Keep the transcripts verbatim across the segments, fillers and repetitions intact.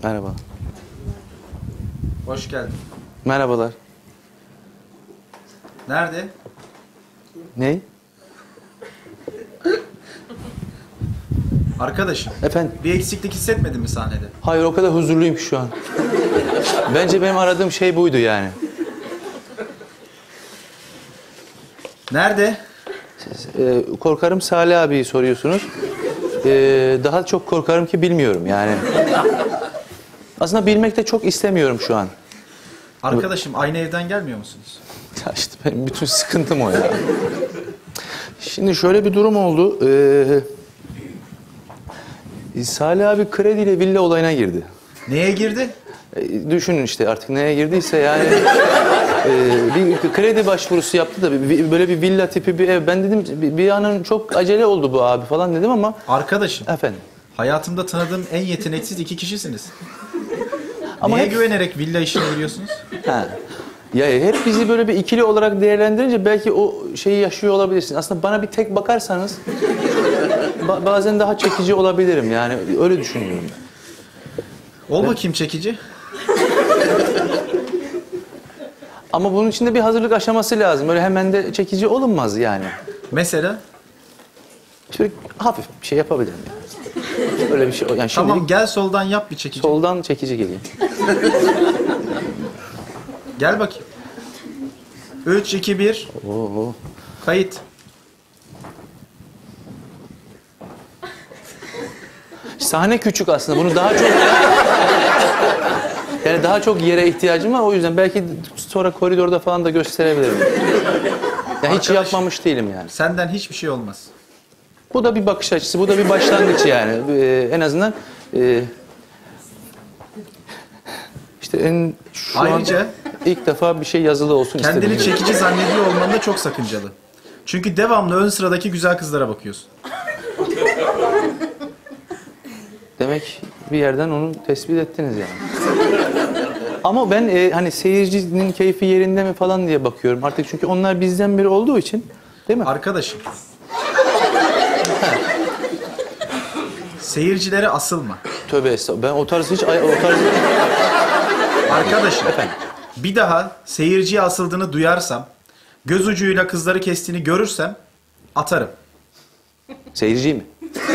Merhaba. Hoş geldin. Merhabalar. Nerede? Ney? Arkadaşım. Efendim? Bir eksiklik hissetmedin mi sahnede? Hayır, o kadar huzurluyum ki şu an. Bence benim aradığım şey buydu yani. Nerede? Siz, e, korkarım Salih abiyi soruyorsunuz. E, daha çok korkarım ki bilmiyorum yani. Aslında bilmek de çok istemiyorum şu an. Arkadaşım aynı evden gelmiyor musunuz? Ya işte benim bütün sıkıntım o ya. Şimdi şöyle bir durum oldu. Ee, Salih abi krediyle villa olayına girdi. Neye girdi? Ee, düşünün işte artık neye girdiyse yani. e, bir kredi başvurusu yaptı da bir, böyle bir villa tipi bir ev. Ben dedim bir, bir anın çok acele oldu bu abi falan dedim ama. Arkadaşım. Efendim. Hayatımda tanıdığım en yeteneksiz iki kişisiniz. Ama Neye hep... güvenerek villa işine giriyorsunuz? Ha. Ya hep bizi böyle bir ikili olarak değerlendirince belki o şeyi yaşıyor olabilirsin. Aslında bana bir tek bakarsanız ba- bazen daha çekici olabilirim yani öyle düşünüyorum. Ol Ben... bakayım çekici. Ama bunun için de bir hazırlık aşaması lazım. Öyle hemen de çekici olunmaz yani. Mesela? Şöyle hafif bir şey yapabilirim yani. Öyle bir şey. Yani Tamam şimdilik gel soldan yap bir çekici. soldan çekici geleyim. Gel bakayım. Üç, iki, bir. Oo. Kayıt. Sahne küçük aslında. Bunu daha çok yani daha çok yere ihtiyacım var. O yüzden belki sonra koridorda falan da gösterebilirim. Ya hiç Arkadaş, yapmamış değilim yani. Senden hiçbir şey olmaz. Bu da bir bakış açısı. Bu da bir başlangıç yani. Ee, en azından e, işte en şu Ayrıca an ilk defa bir şey yazılı olsun kendini istedim. çekici zannediyor olman da çok sakıncalı. Çünkü devamlı ön sıradaki güzel kızlara bakıyorsun. Demek bir yerden onu tespit ettiniz yani. Ama ben e, hani seyircinin keyfi yerinde mi falan diye bakıyorum artık çünkü onlar bizden biri olduğu için, değil mi? Arkadaşım. Seyircilere asılma. Tövbe estağfurullah. Ben o tarz hiç o tarz Arkadaşım. efendim. Bir daha seyirciye asıldığını duyarsam, göz ucuyla kızları kestiğini görürsem atarım. Seyirci mi?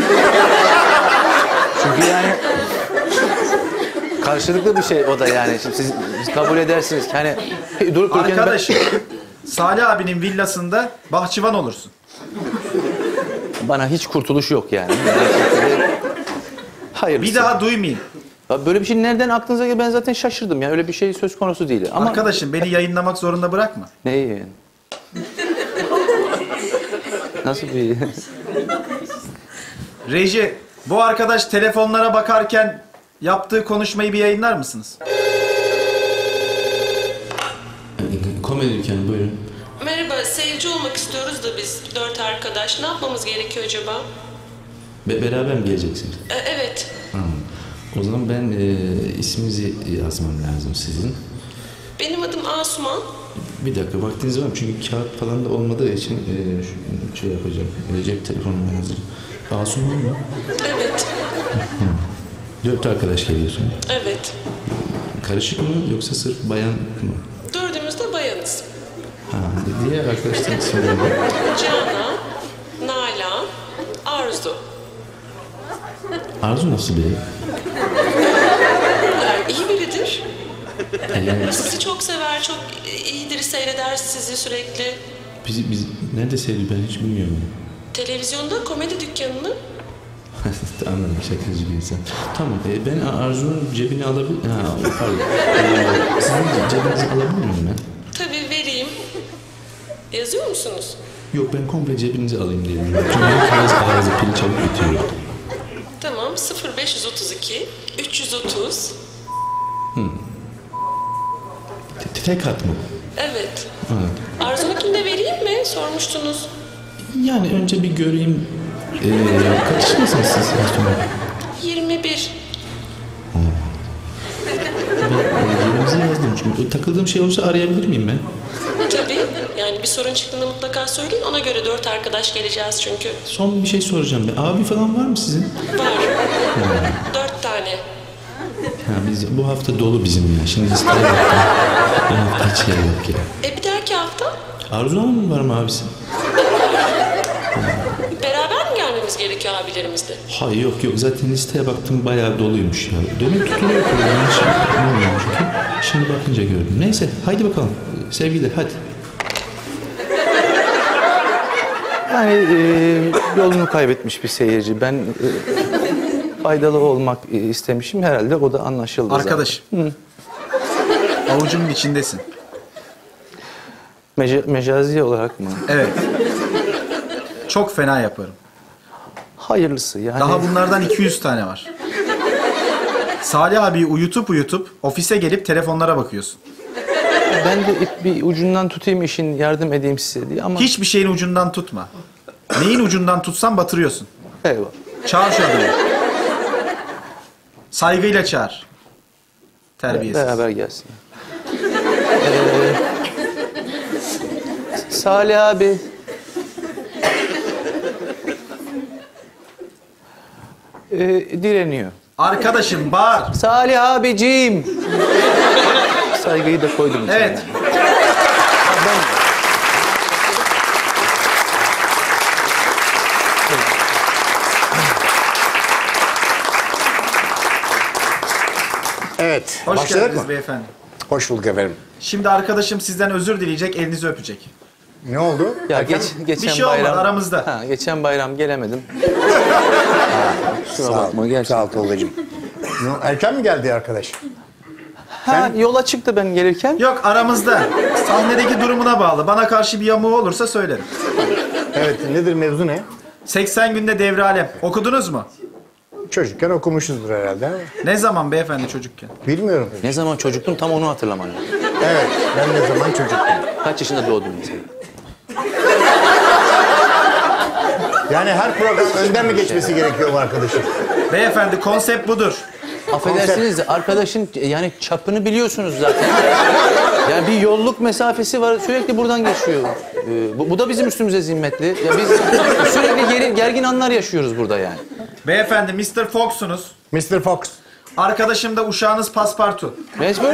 Çünkü yani karşılıklı bir şey o da yani. Şimdi siz, siz kabul edersiniz ki hani durup dururken Arkadaşım. Salih abinin villasında bahçıvan olursun. ben, bana hiç kurtuluş yok yani. Hayır. Bir daha duymayayım. Böyle bir şey nereden aklınıza geldi? Ben zaten şaşırdım ya. Öyle bir şey söz konusu değil. Ama Arkadaşım beni yayınlamak zorunda bırakma. neyi yani? Nasıl bir... Reji, bu arkadaş telefonlara bakarken yaptığı konuşmayı bir yayınlar mısınız? Komedi dükkanı buyurun. Merhaba, seyirci olmak istiyoruz da biz dört arkadaş. Ne yapmamız gerekiyor acaba? Be beraber mi geleceksiniz? E, evet. Ha. O zaman ben e, isminizi yazmam lazım sizin. Benim adım Asuman. Bir dakika vaktiniz var mı? Çünkü kağıt falan da olmadığı için e, şu, şey yapacağım. E, cep telefonum hazır. Asuman mı? Evet. Hı. Dört arkadaş geliyorsun. Evet. Karışık mı yoksa sırf bayan mı? Dördümüz de bayanız. Ha, diğer arkadaşların isimleri ne? Canan, Nalan, Arzu. Arzu nasıl biri? Yani iyi biridir. Yani Sizi çok sever, çok iyidir, seyreder sizi sürekli. bizi, biz nerede seviyor ben hiç bilmiyorum. Televizyonda komedi dükkanını. Anladım, şakacı bir insan. Tamam, e, ben Arzu'nun cebini alabilir... Ha, pardon. E, sizin cebinizi alabilir miyim ben? Tabii vereyim. Yazıyor musunuz? Yok, ben komple cebinizi alayım diye düşünüyorum. Çünkü biraz ağzı pili çabuk bitiyor. Tamam, sıfır beş otuz iki üç yüz otuz. Te- Tek hat mı? Evet. Anladım. Arzu'nunkini de vereyim mi? Sormuştunuz. Yani önce bir göreyim. Ee, kaç yaşındasınız siz Aslan? yirmi bir. Ben e, cebinize yazdım çünkü takıldığım şey olursa arayabilir miyim ben? Tabii. Yani bir sorun çıktığında mutlaka söyleyin. Ona göre dört arkadaş geleceğiz çünkü. Son bir şey soracağım ben. Abi falan var mı sizin? Var. Dört tane. Ha, biz, bu hafta dolu bizim ya. Şimdi listeye baktım. Bu hafta hiç yer yok ya. E bir dahaki hafta Arzu Hanım var mı abisi? beraber mi gelmemiz gerekiyor abilerimizle? Hayır yok yok. Zaten listeye baktım bayağı doluymuş ya. Demin tutuluyor program. Şimdi bilmiyorum çünkü. Şimdi bakınca gördüm. Neyse haydi bakalım. Sevgiler hadi. Yani e, yolunu kaybetmiş bir seyirci. Ben e, faydalı olmak e, istemişim. Herhalde o da anlaşıldı Arkadaş. Avucumun içindesin. zaten. Meca- mecazi olarak mı? Evet. Çok fena yaparım. Hayırlısı yani. Daha bunlardan iki yüz tane var. Salih abi uyutup uyutup ofise gelip telefonlara bakıyorsun. Ben de ip bir ucundan tutayım işin, yardım edeyim size diye ama... Hiçbir şeyin ucundan tutma. Neyin ucundan tutsan batırıyorsun. Eyvallah. Çağır şu adamı. Saygıyla çağır. Terbiyesiz. Beraber gelsin. Ee, Salih abi. Ee, direniyor. Arkadaşım bağır. Salih abiciğim. Saygıyı da koydum. içine. Evet. Evet. Hoş Başladık geldiniz mı? beyefendi. Hoş bulduk efendim. Şimdi arkadaşım sizden özür dileyecek, elinizi öpecek. Ne oldu? Ya geç, geçen Bir şey bayram... olmadı, aramızda. Ha, geçen bayram gelemedim. Kusura Sağ ol. bakma gerçekten. Sağ ol Tolga'cığım. Ne- Erken mi geldi arkadaş? Ha, yola çıktı ben gelirken. Yok aramızda. Sahnedeki durumuna bağlı. Bana karşı bir yamuğu olursa söylerim. Evet. Nedir mevzu ne? seksen günde devre alem. Okudunuz mu? Çocukken okumuşuzdur herhalde ama Ne zaman beyefendi çocukken? bilmiyorum. Ne zaman çocuktum tam onu hatırlamadım. Evet. Ben ne zaman çocuktum. Kaç yaşında doğdun mesela? Yani her program önden mi geçmesi gerekiyor bu arkadaşım? Beyefendi konsept budur. Affedersiniz de arkadaşın yani çapını biliyorsunuz zaten. Yani bir yolluk mesafesi var sürekli buradan geçiyor. Ee, bu, bu da bizim üstümüze zimmetli. Ya biz sürekli geri, gergin anlar yaşıyoruz burada yani. Beyefendi mister Fox'sunuz. mister Fox. Arkadaşım da uşağınız paspartu. Passport.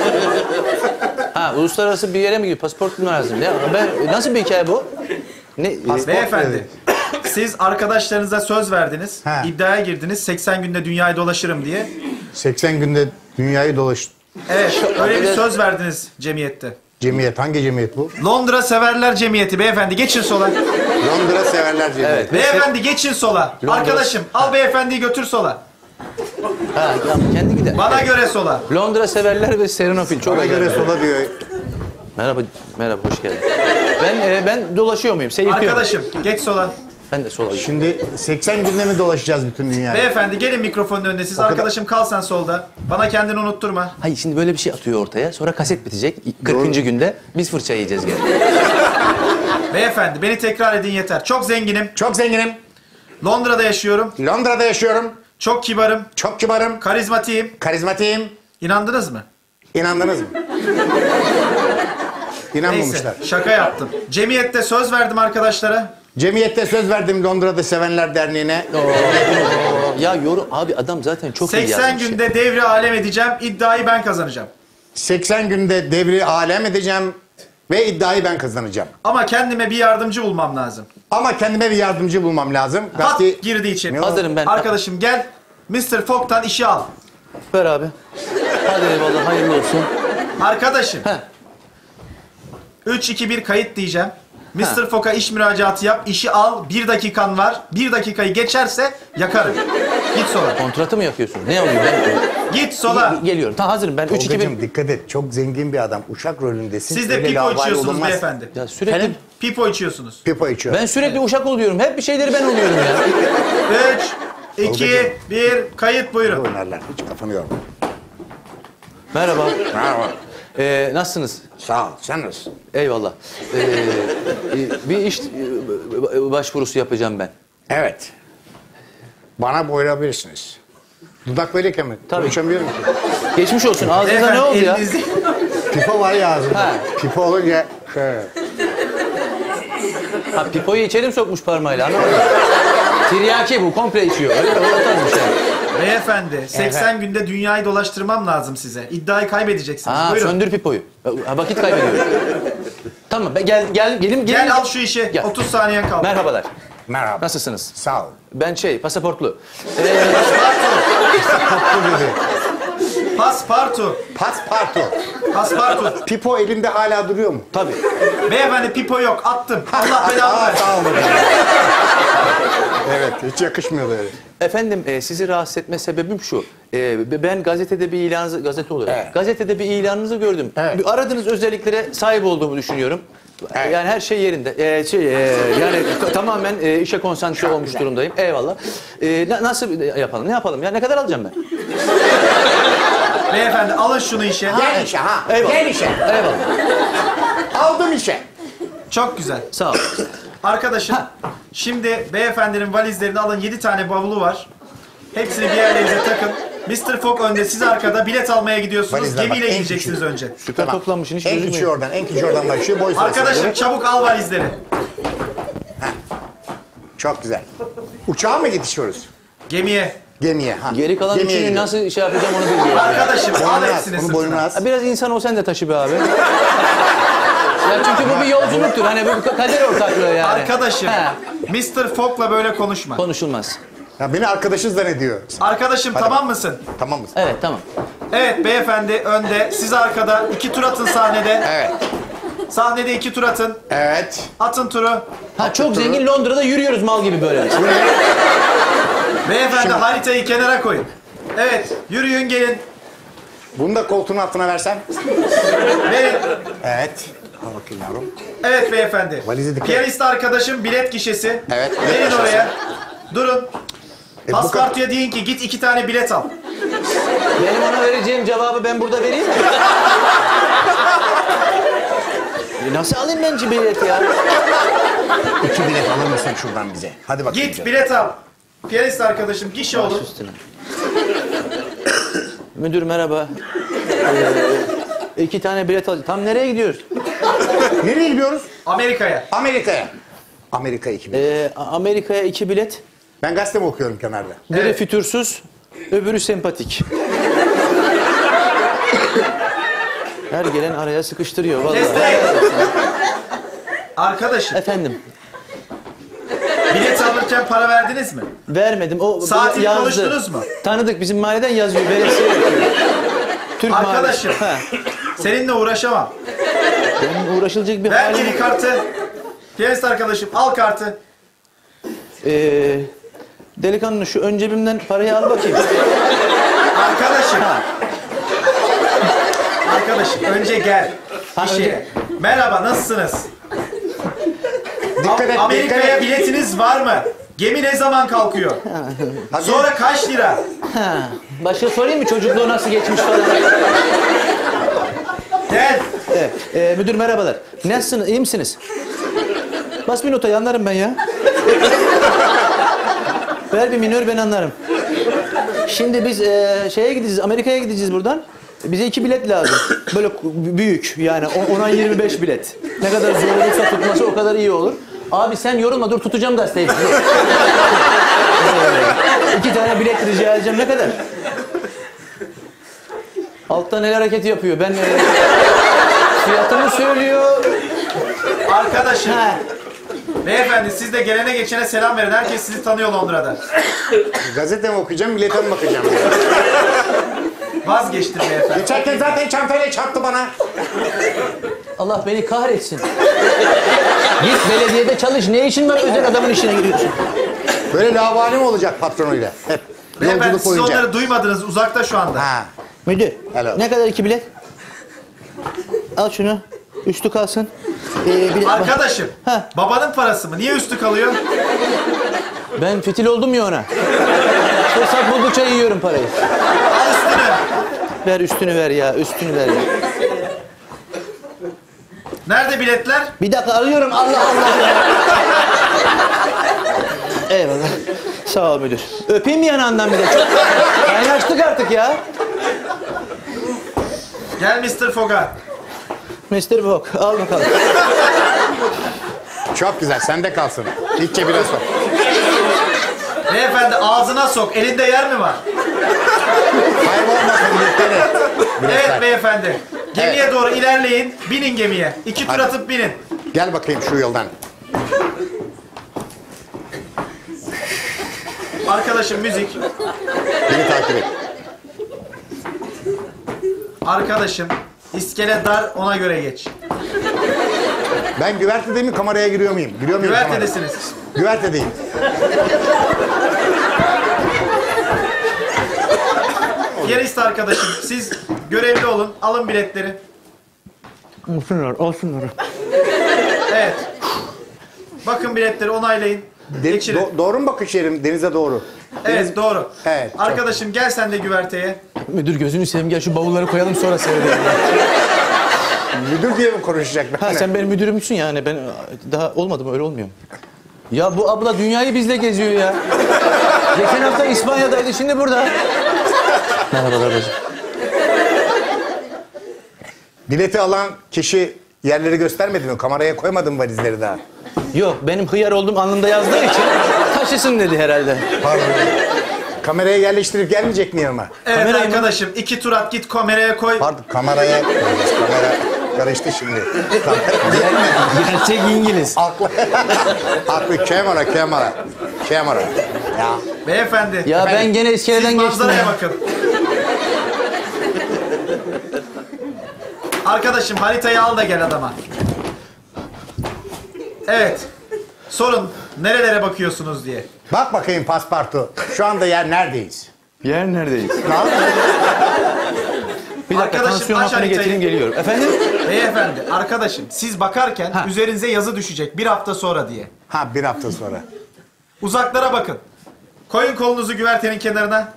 Ha uluslararası bir yere mi gidiyor? Pasaport mu lazım? Ya ben nasıl bir hikaye bu? Ne? e, Beyefendi, siz arkadaşlarınıza söz verdiniz. Ha. İddiaya girdiniz. seksen günde dünyayı dolaşırım diye. seksen günde dünyayı dolaş... Evet, öyle bir söz verdiniz cemiyette. Cemiyet. Hangi cemiyet bu? Londra Severler Cemiyeti beyefendi. Geçin sola. Londra Severler Cemiyeti. Evet. Beyefendi geçin sola. Londra- Arkadaşım al beyefendiyi götür sola. Ha, tamam, kendi gider. Bana göre sola. Londra severler ve Serenofil çok Bana özel. göre sola diyor. Merhaba, merhaba hoş geldin. Ben e, ben dolaşıyor muyum? Seyirtiyorum. Arkadaşım geç sola. Ben de sola gidiyorum. Şimdi seksen günde mi dolaşacağız bütün dünyayı? Beyefendi gelin mikrofonun önüne. Siz kadar- arkadaşım kal sen solda. Bana kendini unutturma. Hayır şimdi böyle bir şey atıyor ortaya. Sonra kaset bitecek. kırkıncı günde biz fırça yiyeceğiz gene. Beyefendi beni tekrar edin yeter. Çok zenginim. Çok zenginim. Londra'da yaşıyorum. Londra'da yaşıyorum. Çok kibarım. Çok kibarım. Karizmatiyim. Karizmatiyim. İnandınız mı? İnandınız mı? İnanmamışlar. Neyse şaka yaptım. Cemiyette söz verdim arkadaşlara. Cemiyette söz verdim Londra'da Sevenler Derneği'ne. Ya yorum abi adam zaten çok iyi seksen yazmış. ya. günde devri alem edeceğim. İddiayı ben kazanacağım. seksen günde devri alem edeceğim ve iddiayı ben kazanacağım. Ama kendime bir yardımcı bulmam lazım. Ama kendime bir yardımcı bulmam lazım. Hat Belki girdi içeri. Ne o? Hazırım ben. Arkadaşım gel. mister Fog'tan işi al. Ver abi. Hadi eyvallah hayırlı olsun. Arkadaşım. Heh. üç iki bir kayıt diyeceğim. mister Fog'a iş müracaatı yap, işi al, bir dakikan var. Bir dakikayı geçerse yakarım. Git sola. Kontratı mı yapıyorsun? Ne oluyor ben? Git sola. Geliyorum. Tamam hazırım ben. üç iki Tolgacığım bir. dikkat et. Çok zengin bir adam. Uşak rolündesin. Siz de Öyle pipo laubali içiyorsunuz olunmaz. beyefendi. Ya sürekli Efendim? Pipo içiyorsunuz. Pipo içiyor. ben sürekli uşak oluyorum. Hep bir şeyleri ben oluyorum ya. üç, iki, bir, kayıt buyurun. Oynarlar. Hiç kafanı yorma. Merhaba. Merhaba. Ee, nasılsınız? Sağ ol. Sen nasılsın? Eyvallah. Ee, e, bir iş e, başvurusu yapacağım ben. Evet. Bana boyayabilirsiniz. Dudak böyleyken mi? Tabii. Konuşamıyorum ki. Geçmiş olsun. Ağzınıza ne Beyefendi, oldu ya? elinizi- Pipo var ya ağzımda. Ha. Pipo olunca şöyle. Ha pipoyu içeri mi sokmuş parmağıyla? Anlamadım. Tiryaki bu. Komple içiyor. Öyle ortammış yani. Beyefendi, seksen günde dünyayı dolaştırmam lazım size. İddiayı kaybedeceksiniz. Ha, Buyurun. söndür pipoyu. Ha, vakit kaybediyorum. Tamam, ben gel gel gelim gelim. Gel al şu işi. Gel. otuz saniyen kaldı. Merhabalar. Merhaba. Nasılsınız? Sağ ol. Ben şey, pasaportlu. Paspartu. Paspartu. Paspartu. Pipo elimde hala duruyor mu? Tabii. Beyefendi pipo yok. Attım. Allah belanı Aa, versin. sağ ol hocam. Evet, hiç yakışmıyor böyle. Efendim, e, sizi rahatsız etme sebebim şu. E, ben gazetede bir ilanınızı, gazete olarak, Evet. gazetede bir ilanınızı gördüm. Evet. Bir aradığınız özelliklere sahip olduğumu düşünüyorum. Evet. Yani her şey yerinde. E, şey, e, yani t- tamamen e, işe konsantre olmuş güzel. durumdayım. Eyvallah. E, na- nasıl yapalım? Ne yapalım? Ya ne kadar alacağım ben? Beyefendi alın şunu işe. Gel işe ha. Eyvallah. Gel işe. Eyvallah. Aldım işe. Çok güzel. Sağ ol. Arkadaşım, şimdi beyefendinin valizlerini alın. Yedi tane bavulu var. Hepsini bir yerlerinize takın. mister Fogg önde, siz arkada bilet almaya gidiyorsunuz. Valizler bak, Gemiyle en gideceksiniz küçüğü. önce. Süper toplanmışsın. Hiç En gözükmüyor. küçüğü oradan, en küçüğü oradan başlıyor. Boy sırasına Arkadaşım göre. çabuk al valizleri. Çok güzel. Uçağa mı yetişiyoruz? Gemiye. Gemiye. Ha. Geri kalan Gemiye üçünü gidiyoruz. nasıl şey yapacağım onu bilmiyorum. Arkadaşım al Boynuna as, hepsini onu boynuna sırtına. as. Ya biraz insan ol sen de taşı be abi. Ya çünkü bu bir yolculuktur. Hani bu kader ortaklığı yani. Arkadaşım, He, mister Fogg'la böyle konuşma. konuşulmaz. Ya beni arkadaşız zannediyor. Arkadaşım tamam mısın? Tamam mısın? Evet, tamam. Evet beyefendi önde, siz arkada. İki tur atın sahnede. Evet. Sahnede iki tur atın. Evet. Atın turu. Ha çok zengin Londra'da yürüyoruz mal gibi böyle. Beyefendi haritayı kenara koyun. Evet, yürüyün gelin. Bunu da koltuğun altına versen. Verin. Evet. Al bakayım yavrum. Evet beyefendi. Valizi dikkat. Piyanist arkadaşım bilet gişesi. Evet, bilet Verin gişesi. oraya. Durun. E, bu Paspartuya deyin ki git iki tane bilet al. Benim ona vereceğim cevabı ben burada vereyim mi? E Nasıl alayım ben bileti ya? İki bilet alır mısın şuradan bize? Hadi bakayım. Git canım. bilet al. Piyanist arkadaşım gişe Baş olur. üstüne. Müdür merhaba. Ee, iki tane bilet al. Tam nereye gidiyoruz? Nereye gidiyoruz? Amerika'ya. Amerika'ya. Amerika iki bilet. Ee, Amerika'ya iki bilet. Ben gazete mi okuyorum kenarda? Biri Evet. fütursuz, öbürü sempatik. Her gelen araya sıkıştırıyor vallahi. Kestik. Arkadaşım Efendim, bilet alırken para verdiniz mi? vermedim. O Saatini yazdı. konuştunuz mu? Tanıdık, bizim mahalleden yazıyor. Veresiye yapıyor. Türk Arkadaşım. mahallesi. Ha, Seninle uğraşamam. benim uğraşılacak bir Ver halim geri yok. kartı. Piyanist arkadaşım al kartı. Ee, delikanlı şu ön cebimden parayı al bakayım. Arkadaşım. Ha. Arkadaşım önce gel. Ha, İşe. önce- Merhaba nasılsınız? Dikkat et, dikkat Amerika'ya et. biletiniz var mı? Gemi ne zaman kalkıyor? Hadi. Sonra kaç lira? Ha. Başka sorayım mı çocukluğu nasıl geçmiş falan? Gel. Evet. Ee, müdür merhabalar. Nasılsınız? İyi misiniz? Bas bir notayı anlarım ben ya. Ver bir minör ben anlarım. Şimdi biz e, şeye gideceğiz, Amerika'ya gideceğiz buradan. Bize iki bilet lazım. Böyle büyük yani ona yirmi beş bilet. Ne kadar zor olursa tutması o kadar iyi olur. Abi sen yorulma dur tutacağım gazeteyi. Ee, iki tane bilet rica edeceğim ne kadar? Alttan el hareketi yapıyor. Ben e, fiyatımı söylüyor. Arkadaşım. Ha. Beyefendi siz de gelene geçene selam verin. Herkes sizi tanıyor Londra'da. Gazete mi okuyacağım, bilete mi bakacağım? Vazgeçtim beyefendi. Geçerken zaten çantayla çarptı bana. Allah beni kahretsin. Git belediyede çalış. Ne işin var özel adamın işine giriyorsun? Böyle lavali mi olacak patronuyla? Hep. Beyefendi Yolculuk siz boyunca. onları duymadınız. Uzakta şu anda. Ha. Müdür, Hello. ne kadar iki bilet? Al şunu. Üstü kalsın. Ee, bilet- Arkadaşım. Ha. Babanın parası mı? Niye üstü kalıyor? Ben fitil oldum ya ona. Fırsat buldukça yiyorum parayı. Al üstünü. Ver üstünü ver ya, üstünü ver ya. Nerede biletler? Bir dakika arıyorum, Allah Allah. Eyvallah. Sağ ol müdür. Öpeyim mi yanağından bir de? Çok kaynaştık artık ya. Gel mister Fogg'a. mister Fogg, al bakalım. Çok güzel, sende kalsın. İlk cebine sok. Beyefendi ağzına sok. Elinde yer mi var? Kaybolmasın dikkat et. Evet beyefendi. Gemiye doğru ilerleyin. Binin gemiye. İki tur Hadi. atıp binin. Gel bakayım şu yoldan. Arkadaşım müzik. Beni takip et. Arkadaşım iskele dar, ona göre geç. Ben güvertede mi kameraya giriyor muyum? Giriyor muyum kameraya? Güvertedesiniz. Güvertedeyim. Yarist arkadaşım siz görevli olun. Alın biletleri. Olsunlar, olsunlar. Evet. Bakın biletleri onaylayın. De- Geçirin. do- doğru mu bakış yerim? Denize doğru. Evet doğru. Evet, çok- Arkadaşım gel sen de güverteye. Müdür gözünü seveyim gel şu bavulları koyalım sonra seyredelim. Müdür diye mi konuşacak? Ha sen benim müdürümsün yani ben daha olmadı mı öyle olmuyor mu? Ya bu abla dünyayı bizle geziyor ya. Geçen hafta İspanya'daydı şimdi burada. Merhabalar bacım. Bileti alan kişi yerleri göstermedi mi? Kameraya koymadın mı valizleri daha? Yok benim hıyar olduğum alnında yazdığı için taşısın dedi herhalde. Pardon. Kameraya yerleştirip gelmeyecek mi yanıma? Evet Kamerayı mı? arkadaşım iki tur at git kameraya koy. Pardon kameraya... Kamera karıştı şimdi. Gerçek İngiliz. Aklı. Aklı kamera kamera. Kamera. Ya. Beyefendi. Ya ben gene iskeleden Siz geçtim manzaraya ya. bakın. Arkadaşım haritayı al da gel adama. Evet. Sorun nerelere bakıyorsunuz diye. Bak bakayım paspartu. Şu anda yer neredeyiz? Yer neredeyiz? Ne yapıyorsun? Bir dakika Arkadaşım, tansiyon aç hapını haritayı. getireyim geliyorum. Efendim? Beyefendi arkadaşım siz bakarken Ha. üzerinize yazı düşecek bir hafta sonra diye. Ha bir hafta sonra. Uzaklara bakın. Koyun kolunuzu güvertenin kenarına.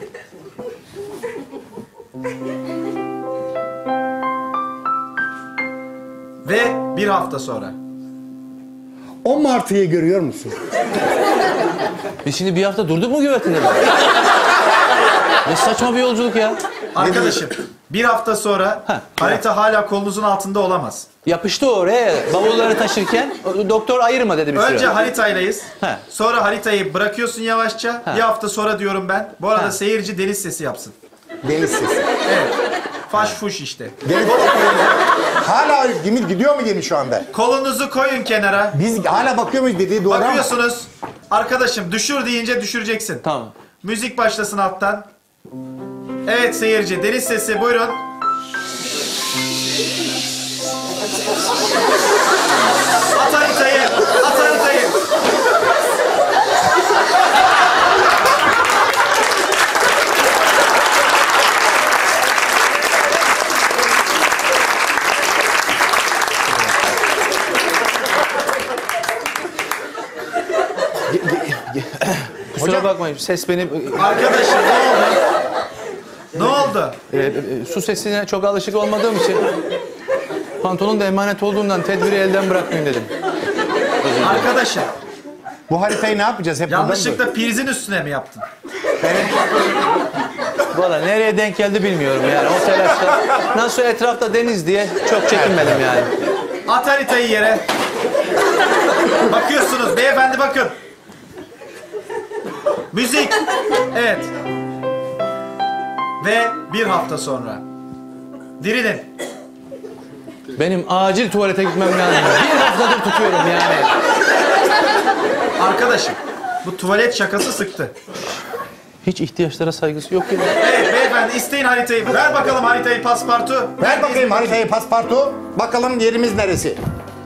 Ve bir hafta sonra. O martıyı görüyor musun? Biz şimdi bir hafta durduk mu güvertinde? Ne saçma bir yolculuk ya. Arkadaşım bir hafta sonra Ha. harita hala kolunuzun altında olamaz. Yapıştı oraya bavulları taşırken doktor ayırma dedi bir süre. Önce haritaylayız. He. Sonra haritayı bırakıyorsun yavaşça. He. Bir hafta sonra diyorum ben. Bu arada He. seyirci deniz sesi yapsın. Deniz sesi. Evet. Faş fuş işte. Deniz... Hala gemi gidiyor mu gemi şu anda? Kolunuzu koyun kenara. Biz hala bakıyor muyuz dediği doğru ama. Bakıyorsunuz. Arkadaşım düşür deyince düşüreceksin. Tamam. Müzik başlasın alttan. Evet seyirci deniz sesi buyurun. At haritayı. At haritayı. Kusura Hocam- bakmayın ses benim Arkadaşım ne oldu? Ne oldu? e, e, su sesine çok alışık olmadığım için pantolon da emanet olduğundan tedbiri elden bırakmayayım dedim. Arkadaşım Bu haritayı ne yapacağız? Hep buradan mı? yanlışlıkla prizin üstüne mi yaptın? Valla nereye denk geldi bilmiyorum yani o telaşta. Nasıl etrafta deniz diye çok çekinmedim yani. At haritayı yere. Bakıyorsunuz beyefendi bakın. Müzik. Evet. Ve bir hafta sonra. Dirinin. Benim acil tuvalete gitmem lazım. Bir haftadır tutuyorum yani. Arkadaşım bu tuvalet şakası sıktı. Hiç ihtiyaçlara saygısı yok ya. Evet beyefendi isteyin haritayı. Ver bakalım haritayı paspartu. Ver bakayım haritayı paspartu. Bakalım yerimiz neresi?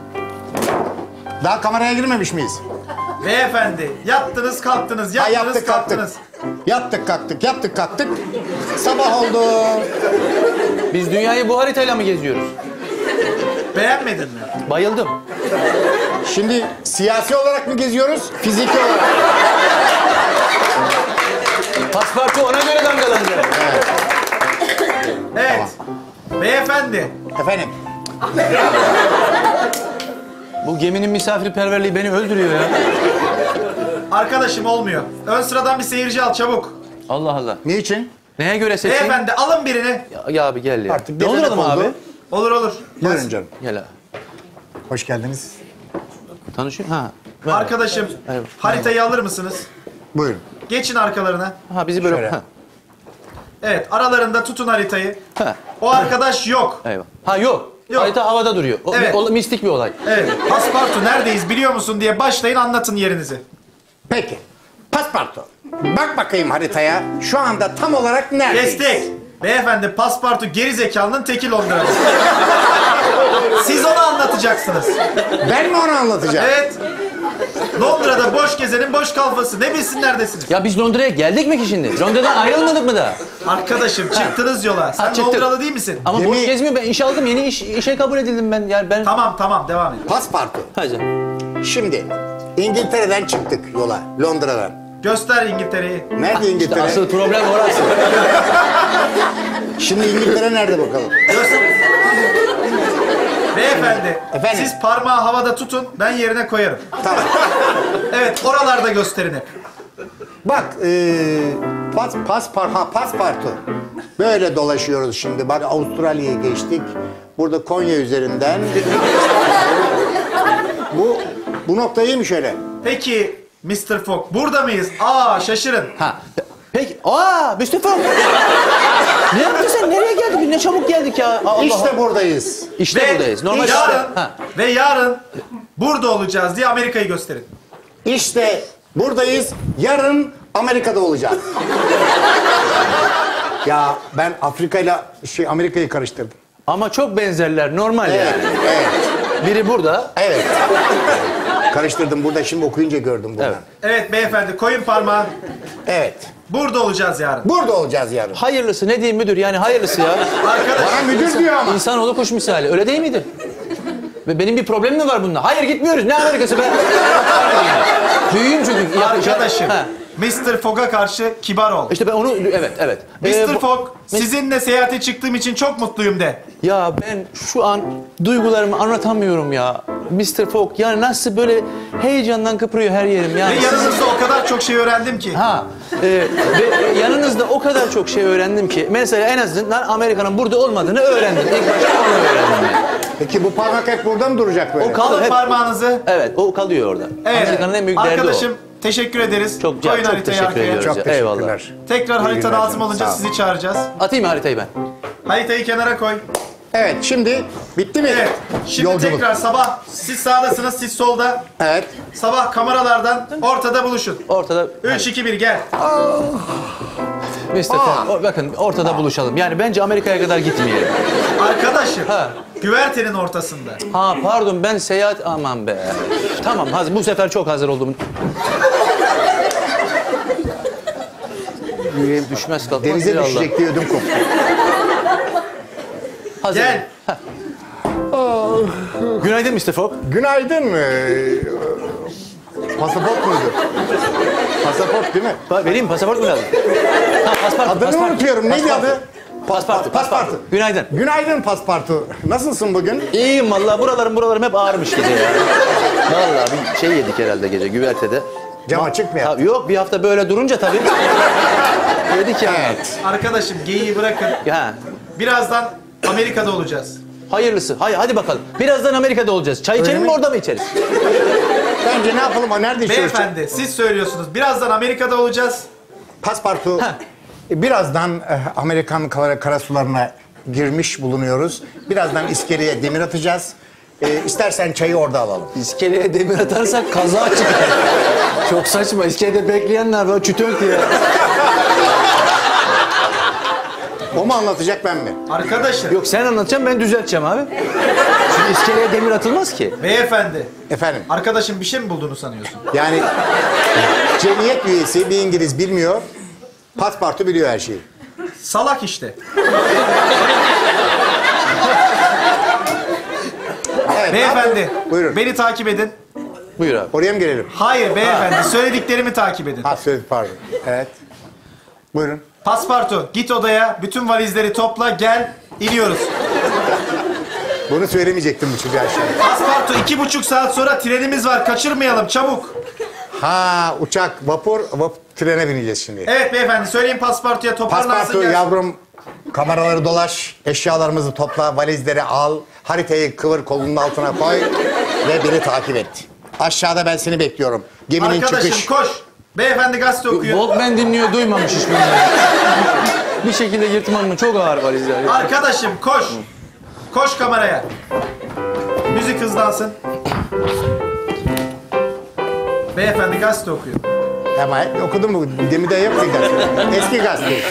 Daha kameraya girmemiş miyiz? Beyefendi yattınız kalktınız Ha, yattınız yaptık kalktık. kalktınız. Yattık kalktık yaptık kalktık. Sabah oldu. Biz dünyayı bu haritayla mı geziyoruz? Beğenmedin mi? Bayıldım. Şimdi siyasi olarak mı geziyoruz? Fiziki olarak. Paspartu ona göre damgalanacak. Evet. Beyefendi. Efendim. Bu geminin misafirperverliği beni öldürüyor ya. Arkadaşım olmuyor. Ön sıradan bir seyirci al çabuk. Allah Allah. Niçin? Neye göre seçeyim? Beyefendi alın birini. Ya, ya abi gel ya. Artık Ne olur gelenek adam oldu. abi? Olur olur. Buyurun canım. Gel abi. Hoş geldiniz. Tanışıyor. Ha. ver. Arkadaşım Evet. haritayı alır mısınız? Buyurun. Geçin arkalarına. Ha bizi böyle... Şöyle. Ha. Evet, aralarında tutun haritayı. Ha. O arkadaş yok. Eyvah. Ha yok. Yok. Harita havada duruyor. O, Evet. o- mistik bir olay. Evet, paspartu neredeyiz biliyor musun diye başlayın, anlatın yerinizi. Peki. Paspartu. Bak bakayım haritaya. Şu anda tam olarak neredeyiz? Destek. Beyefendi, paspartu gerizekalının teki Londra'da. Siz onu anlatacaksınız. Ben mi onu anlatacağım? Evet. Londra'da boş gezenin boş kalfası. Ne bilsin neredesiniz? Ya biz Londra'ya geldik mi ki şimdi? Londra'dan ayrılmadık mı da? Arkadaşım çıktınız yola. Sen Ha, çıktık. Londralı değil misin? Ama Gemi- boş gezmiyor. Ben iş aldım. Yeni iş, işe kabul edildim ben. Yani ben... Tamam tamam, devam edin. Paspartu. Hadi. Şimdi İngiltere'den çıktık yola. Londra'dan. Göster İngiltere'yi. Nerede İşte İngiltere? asıl problem orası. Şimdi İngiltere nerede bakalım? Göster. Beyefendi, Efendim? siz parmağı havada tutun, ben yerine koyarım. Tamam. Evet, oralarda gösterin hep. Bak, ee, pas, paspar, ha, paspartu. Böyle dolaşıyoruz şimdi. Bak Avustralya'ya geçtik. Burada Konya üzerinden. bu bu nokta iyi mi şöyle? Peki mister Fogg, burada mıyız? Aa, şaşırın. Ha. Peki. Aa Mustafa. Ne yaptın sen? Nereye geldik? Ne çabuk geldik ya. Allah İşte Allah. buradayız. İşte buradayız. Normal işte. yarın Ha. ve yarın burada olacağız diye Amerika'yı gösterin. İşte buradayız. Yarın Amerika'da olacağız. Ya ben Afrika ile şey Amerika'yı karıştırdım. Ama çok benzerler. Normal Evet, yani. evet, Biri burada. evet. Karıştırdım burada, şimdi okuyunca gördüm buradan. Evet. Evet beyefendi, koyun parmağı. Evet. Burada olacağız yarın. Burada olacağız yarın. Hayırlısı ne diyeyim müdür? Yani hayırlısı ya. Arkadaş, Bana müdür diyor ama. İnsanoğlu kuş misali. Öyle değil miydi? Ve benim bir problemim mi var bununla? Hayır gitmiyoruz. Ne Amerikası be? Büyüğüm çünkü. arkadaşım. Ha. mister Fogg'a karşı kibar ol. İşte ben onu... Evet, evet. mister Ee, bu- Fogg, sizinle seyahate çıktığım için çok mutluyum de. Ya ben şu an duygularımı anlatamıyorum ya. mister Fogg yani nasıl böyle heyecandan kıpırıyor her yerim Ve yani. yanınızda o kadar çok şey öğrendim ki. Ha, e, ve yanınızda o kadar çok şey öğrendim ki mesela en azından Amerika'nın burada olmadığını öğrendim. İlk başta onu öğrendim. Yani. Peki bu parmak hep burada mı duracak böyle? O kalır Alın hep. parmağınızı. Evet, o kalıyor orada. Evet. Amerika'nın en büyük derdi Arkadaşım, teşekkür ederiz. Çok- Koyun çok haritayı teşekkür arkaya. ediyorum. Çok teşekkürler. Eyvallah. Tekrar İyi harita günler lazım canım, olunca sağ ol. sizi çağıracağız. o. Atayım mı haritayı ben? Haritayı kenara koy. Evet, şimdi bitti mi? Evet. Şimdi Yolculuk. tekrar sabah siz sağdasınız, siz solda. Evet. Sabah kameralardan ortada buluşun. Ortada. üç, iki, bir gel. mister Fogg, o- bakın ortada buluşalım. Yani bence Amerika'ya kadar gitmeyelim. Arkadaşım, Ha. güvertenin ortasında. Ha pardon ben seyahat aman be. Tamam hazır bu sefer çok hazır oldum. Yüreğim düşmez kalkmaz. Denize bilallah. düşecek diye ödüm koptu. Hazır. Gel. Günaydın mister Fogg. Günaydın. Ee, pasaport muydu? Pasaport değil mi? Ba- Vereyim mi? Pasaport mu lazım? Ha, paspartu, Adını paspartu. unutuyorum. Neydi Paspartu. adı? Paspartu, paspartu. Günaydın. Günaydın paspartu. Nasılsın bugün? İyiyim vallahi buralarım buralarım hep ağrımış gece ya. Vallahi bir şey yedik herhalde gece güvertede. Cam açık mı Ha, yaptın? yok bir hafta böyle durunca tabii. Yedik yani. Evet. Arkadaşım, geyiği bırakın. Ha. Birazdan Amerika'da olacağız. Hayırlısı. Hay, hadi bakalım. Birazdan Amerika'da olacağız. Çay içelim mi mi? orada mı içeriz? Bence ne yapalım? Ha, nerede içiyoruz? Beyefendi, siz söylüyorsunuz. Birazdan Amerika'da olacağız. Paspartu. Ha. E, Birazdan e, Amerikan kara, karasularına girmiş bulunuyoruz. Birazdan iskeleye demir atacağız. E, istersen çayı orada alalım. İskeleye demir atarsak kaza çıkar. Çok saçma. İskelede bekleyenler var çütönk diye. O mu anlatacak, ben mi? Arkadaşım, Yok sen anlatacaksın ben düzelteceğim abi. Çünkü iskeleye demir atılmaz ki. beyefendi. Efendim? Arkadaşım bir şey mi bulduğunu sanıyorsun? Yani cemiyet üyesi bir İngiliz bilmiyor. Paspartu biliyor her şeyi. Salak işte. Evet, Beyefendi, ne- Buyurun. beni takip edin. Buyur abi. Oraya mı gelelim? Hayır beyefendi, söylediklerimi takip edin. Ha, söyle, pardon. Evet. Buyurun. Paspartu, git odaya, bütün valizleri topla, gel, iniyoruz. Bunu söylemeyecektim bu çocuğa şimdi. Paspartu, iki buçuk saat sonra trenimiz var, kaçırmayalım, çabuk. Ha, uçak, vapur, vap, trene bineceğiz şimdi. Evet beyefendi, söyleyin Paspartu'ya toparlansın. Paspartu gelsin. yavrum, kameraları dolaş, eşyalarımızı topla, valizleri al, haritayı kıvır kolunun altına koy ve beni takip et. Aşağıda ben seni bekliyorum. Geminin Arkadaşım çıkış. koş. Beyefendi gazete okuyor. Walkman dinliyor, duymamış hiç bunları. Bir şekilde yırtmam mı? Çok ağır valizler. ya. Arkadaşım koş. Koş kameraya. Müzik hızlansın. Beyefendi gazete okuyor. Ama okudun mu? Gemide yok mu gazete? Eski gazete.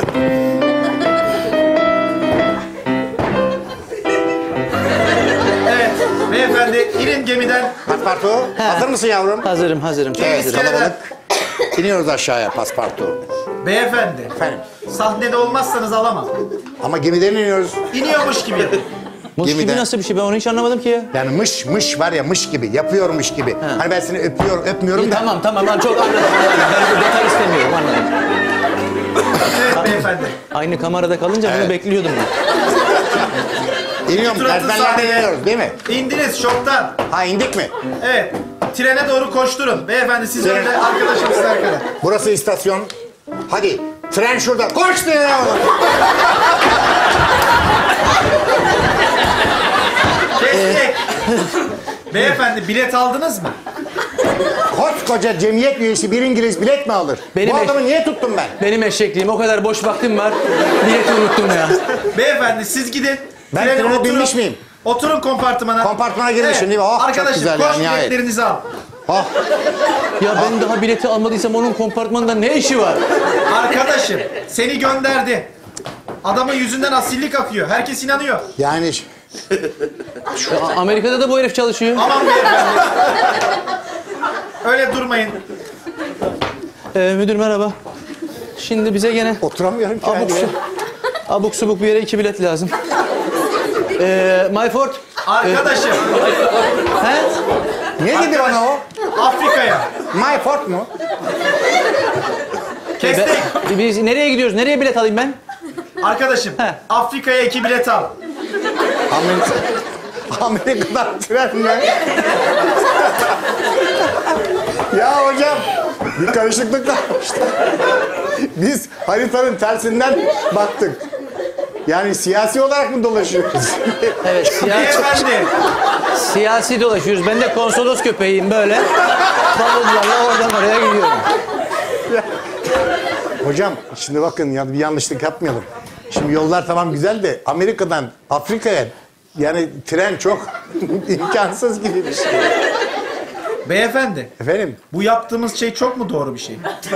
Evet. Beyefendi inin gemiden. Paspartu, hazır mısın yavrum? Hazırım, hazırım. Çok Evet. hazırım. Kalabalık. İniyoruz aşağıya Paspartu. Beyefendi. Efendim. Sahnede olmazsanız alamam. Ama gemiden iniyoruz. İniyormuş gibi yapın. Mış gibi Gemiden. nasıl bir şey? Ben onu hiç anlamadım ki ya. Yani mış mış var ya mış gibi, yapıyormuş gibi. Hani ben seni öpüyorum, öpmüyorum da. Tamam, tamam. Ben çok anladım. Ben bu detay istemiyorum, anladım. Evet beyefendi. Aynı kamerada kalınca bunu bekliyordum ben. İniyorum, Oturun merdivenlerden sahneye. iniyoruz değil mi? İndiniz şoktan. Ha indik mi? Evet. Trene doğru koşturun. Beyefendi siz Tren- önde, arkadaşım siz arkada. Burası istasyon. Hadi, tren şurada. Koş diye. Kestik. Beyefendi bilet aldınız mı? Koskoca cemiyet üyesi bir İngiliz bilet mi alır? Benim Bu eş- adamı niye tuttun ben? Benim eşekliğim, o kadar boş vaktim var. Bileti unuttum ya. Beyefendi siz gidin. Ben trene trene oturun. binmiş miyim? Oturun kompartımana. Kompartımana girmişim değil mi? Oh, çok Arkadaşım güzel koş ya, nihayet. biletlerinizi al. Oh, Ya ben daha bileti almadıysam onun kompartmanında ne işi var? Arkadaşım seni gönderdi. Adamın yüzünden asillik akıyor. Herkes inanıyor. yani ş- A- Amerika'da da bu herif çalışıyor. Aman beyefendi. Öyle durmayın. Ee, müdür merhaba. Şimdi bize gene oturamıyorum ki. abuk, ben su, ya. abuk subuk bir yere iki bilet lazım. Ee, Myford. Arkadaşım He? Ne gidiyor ona o? Afrika'ya. My Fort mu? Kestik. Be- biz nereye gidiyoruz? Nereye bilet alayım ben? Arkadaşım He. Afrika'ya iki bilet al. Amerika. Amerika'dan tren mi? Ya hocam bir karışıklık olmuştu. Biz haritanın tersinden baktık. Yani siyasi olarak mı dolaşıyoruz? Evet, siyasi, Beyefendi. siyasi dolaşıyoruz. Ben de konsolos köpeğiyim böyle. Bavullarla oradan oraya gidiyorum. Hocam şimdi bakın ya bir yanlışlık yapmayalım. Şimdi yollar tamam güzel de Amerika'dan Afrika'ya yani tren çok imkansız gibi bir şey. Beyefendi. Efendim Bu yaptığımız şey çok mu doğru bir şey?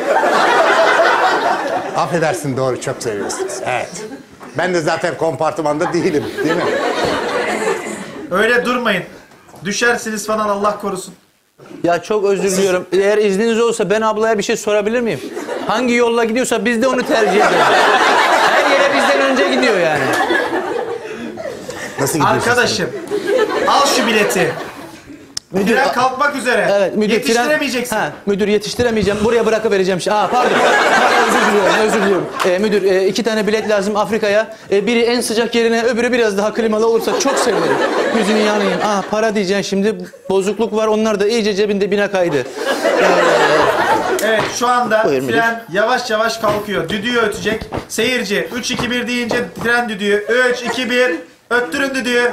affedersin doğru çok seviyorsunuz. Evet. Ben de zaten kompartımanda değilim değil mi? Öyle durmayın. Düşersiniz falan Allah korusun. Ya çok özür diliyorum. Eğer izniniz olsa ben ablaya bir şey sorabilir miyim? Hangi yolla gidiyorsa biz de onu tercih ederiz. Her yere bizden önce gidiyor yani. Nasıl gidiyorsun? Arkadaşım al şu bileti. Müdür, Tren kalkmak üzere. evet, müdür, Yetiştiremeyeceksin. Tren, ha, müdür yetiştiremeyeceğim. Buraya bırakıvereceğim. Aa, pardon. Pardon, özür diliyorum, özür diliyorum. Ee, müdür, e, iki tane bilet lazım Afrika'ya. E, biri en sıcak yerine, öbürü biraz daha klimalı olursa çok sevinirim. Yüzünü yanayım. Aa, para diyeceksin şimdi. Bozukluk var, onlar da iyice cebinde bine kaydı. Evet şu anda Buyur müdür. tren yavaş yavaş kalkıyor. Düdüğü ötecek. Seyirci üç iki bir deyince tren düdüğü. üç iki bir öttürün düdüğü.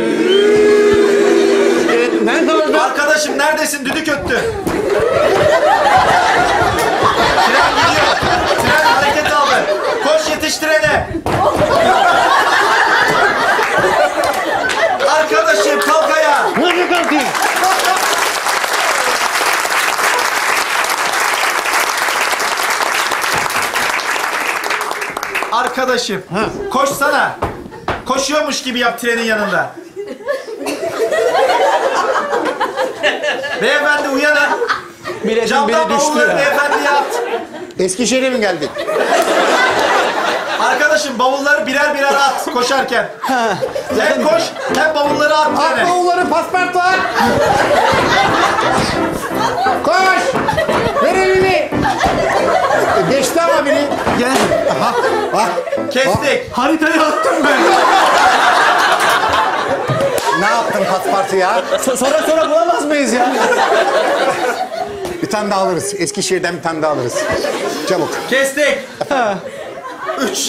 Nerede orada? Arkadaşım neredesin? Düdük öttü. Tren gidiyor. Tren hareket aldı. Koş yetiş trene. Arkadaşım kalk ayağa. Nasıl kalkayım? Arkadaşım koşsana. Koşuyormuş gibi yap trenin yanında. Beyefendi uyanın. Biletim Camdan biri düştü bavulları ya. beyefendiye at. Eskişehir'e mi geldik? Arkadaşım bavulları birer birer at koşarken. Hem koş hem bavulları at At trene. bavulları paspartu at. Koş. Ver elini. E, geçti ama biri. Gel. Aha. Ah. Kestik. Haritayı attım ben. Ne yaptın paspartu ya? So- sonra sonra bulamaz mıyız ya? Bir tane daha alırız. Eskişehir'den bir tane daha alırız. Çabuk. Kestik. Üç.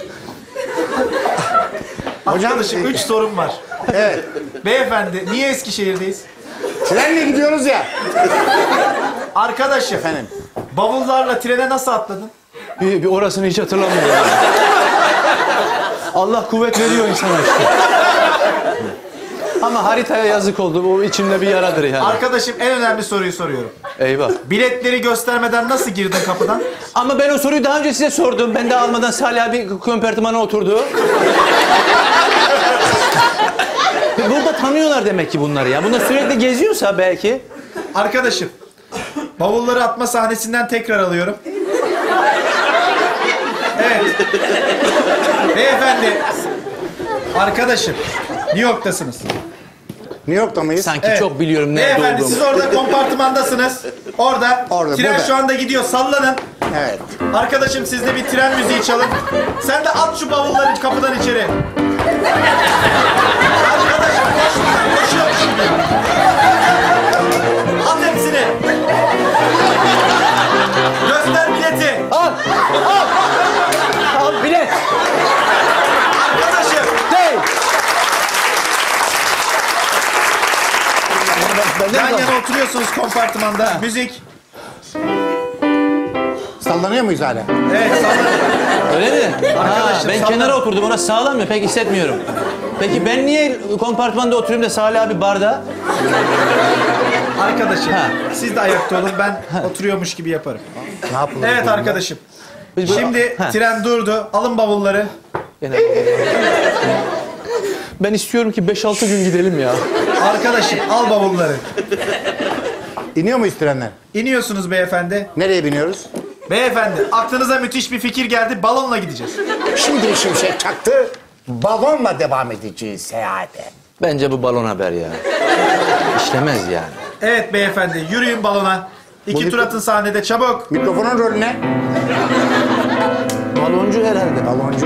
Hocam, Arkadaşım üç sorun var. Evet. Beyefendi niye Eskişehir'deyiz? Trenle gidiyoruz ya. Arkadaşım Efendim. bavullarla trene nasıl atladın? Bir, bir orasını hiç hatırlamıyorum. Allah kuvvet veriyor insana işte. Ama haritaya yazık oldu. O içimde bir yaradır yani. Arkadaşım en önemli soruyu soruyorum. Eyvah. Biletleri göstermeden nasıl girdin kapıdan? Ama ben o soruyu daha önce size sordum. Ben de almadan Salih abi kompartımana oturdu. Burada tanıyorlar demek ki bunları ya. Bunlar sürekli geziyorsa belki. Arkadaşım, bavulları atma sahnesinden tekrar alıyorum. Evet. Beyefendi. Arkadaşım, New York'tasınız. New York'ta mıyız? Sanki Evet. çok biliyorum nerede Beyefendi olduğumu. siz orada kompartımandasınız. Orada. Orada, Tren burada. şu anda gidiyor. Sallanın. Evet. Arkadaşım siz de bir tren müziği çalın. Sen de at şu bavulları kapıdan içeri. Arkadaşım koş. Koşuyor şimdi. At hepsini. Göster bileti. Al! Al! Al bilet! Arkadaşım. Hey! Yan yana oturuyorsunuz kompartımanda. Müzik. Sallanıyor muyuz hala? Evet sallanın. Öyle mi? Ha, Arkadaşım, ben sallan. kenara oturdum. Orası sağlam mı? Pek hissetmiyorum. Peki ben niye kompartmanda oturayım da Salih abi barda? Arkadaşım Ha. siz de ayakta olun. Ben oturuyormuş gibi yaparım. Ne yapılır? Evet arkadaşım. Biz bu- Şimdi Ha. tren durdu. Alın bavulları. Gene- Ben istiyorum ki beş altı gün gidelim ya. Arkadaşım al bavulları. İniyor muyuz trenden? İniyorsunuz beyefendi. Nereye biniyoruz? Beyefendi aklınıza müthiş bir fikir geldi. Balonla gideceğiz. Şimdi şimşek çaktı. Balonla devam edeceğiz seyahate. Bence bu balon haber ya. İşlemez yani. Evet beyefendi yürüyün balona. İki Bu tur mikro- atın sahnede çabuk. Mikrofonun rolü ne? Baloncu herhalde. Baloncu.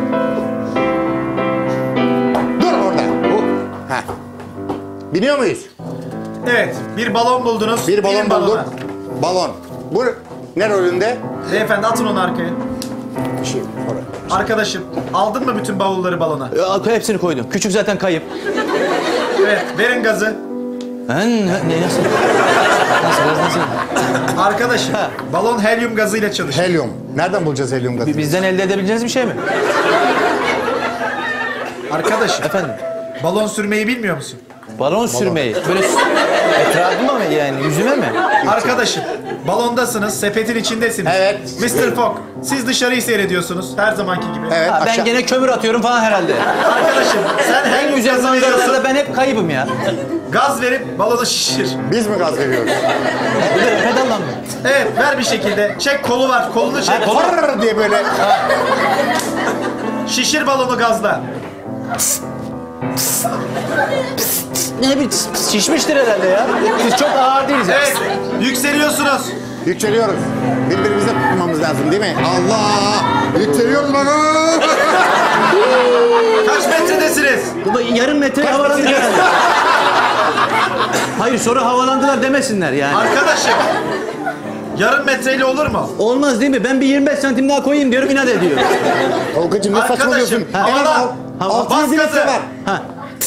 Dur orada. Bu. Heh. Biniyor muyuz? Evet bir balon buldunuz. Bir balon İnin balona. bulduk. Balon. Bu ne rolünde? Beyefendi atın onu arkaya. Bir şey. Orada. Arkadaşım aldın mı bütün bavulları balona? Ya, hepsini koydum. Küçük zaten kayıp. Evet verin gazı. Ha, ne, ne nasıl? Nasıl gaz nasıl? Arkadaşım Ha. balon helyum gazıyla çalışıyor. Helyum. Nereden bulacağız helyum gazı? Bizden elde edebileceğiniz bir şey mi? Arkadaşım Efendim? balon sürmeyi bilmiyor musun? Balon sürmeyi. Böyle s- etrafıma mı yani? Yüzüme mi? Arkadaşım balondasınız, sepetin içindesiniz. Evet. mister Fogg, siz dışarıyı seyrediyorsunuz her zamanki gibi. Evet. Ha, ben aşağı- gene kömür atıyorum falan herhalde. Arkadaşım sen En helyum güzel gazı veriyorsun. manzaralarda ben hep kaybım ya. Gaz verip balonu şişir. Biz mi gaz veriyoruz? Böyle pedalla mı? Evet ver bir şekilde. Çek kolu var. Kolunu çek. Ha, kolu- Fırr diye böyle. Şişir balonu gazla. Ne bir şişmiştir herhalde ya. Siz çok ağır değiliz. Evet. Yükseliyorsunuz. Yükseliyoruz. Birbirimize tutmamız lazım değil mi? Allah! Yükseliyoruz bana. Kaç metredesiniz? Bu yarım metre havalandık herhalde. Hayır sonra havalandılar demesinler yani. Arkadaşım. Yarım metreyle olur mu? Olmaz değil mi? Ben bir yirmi beş santim daha koyayım diyorum inat ediyor. Tolgacığım ne saçmalıyorsun? Arkadaşım. Ha. Havada. Ha, Altı bas yedi gazı. metre var. Ha.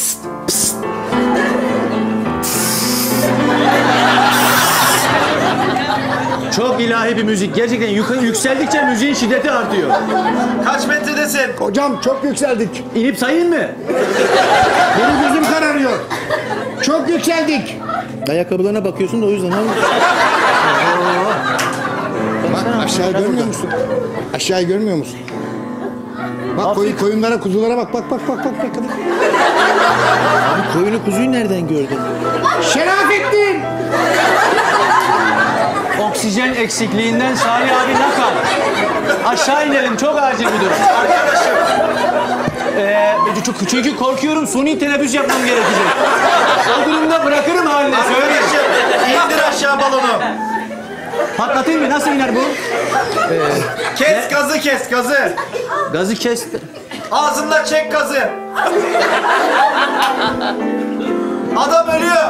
Çok ilahi bir müzik. Gerçekten yukarı yükseldikçe müziğin şiddeti artıyor. Kaç metredesin? Hocam çok yükseldik. İnip sayayım mı? Benim gözüm kararıyor. Çok yükseldik. Ayakkabılarına bakıyorsun da o yüzden. Bak aşağı görmüyor musun? Aşağıyı görmüyor musun? Bak koyun, koyunlara, kuzulara bak. Bak bak bak bak. bak. Koyunu kuzuyu nereden gördün? Şerafettin! Oksijen eksikliğinden Salih abi nakal. Aşağı inelim çok acil bir durum. Arkadaşım. Ee, çünkü, çünkü korkuyorum suni teneffüs yapmam gerekecek. O durumda bırakırım haline. Söyle. Arkadaşım. İndir aşağı balonu. Patlatayım mı? Nasıl iner bu? Kes gazı kes gazı. Gazı kesti. Ağzında çek gazı. Adam ölüyor.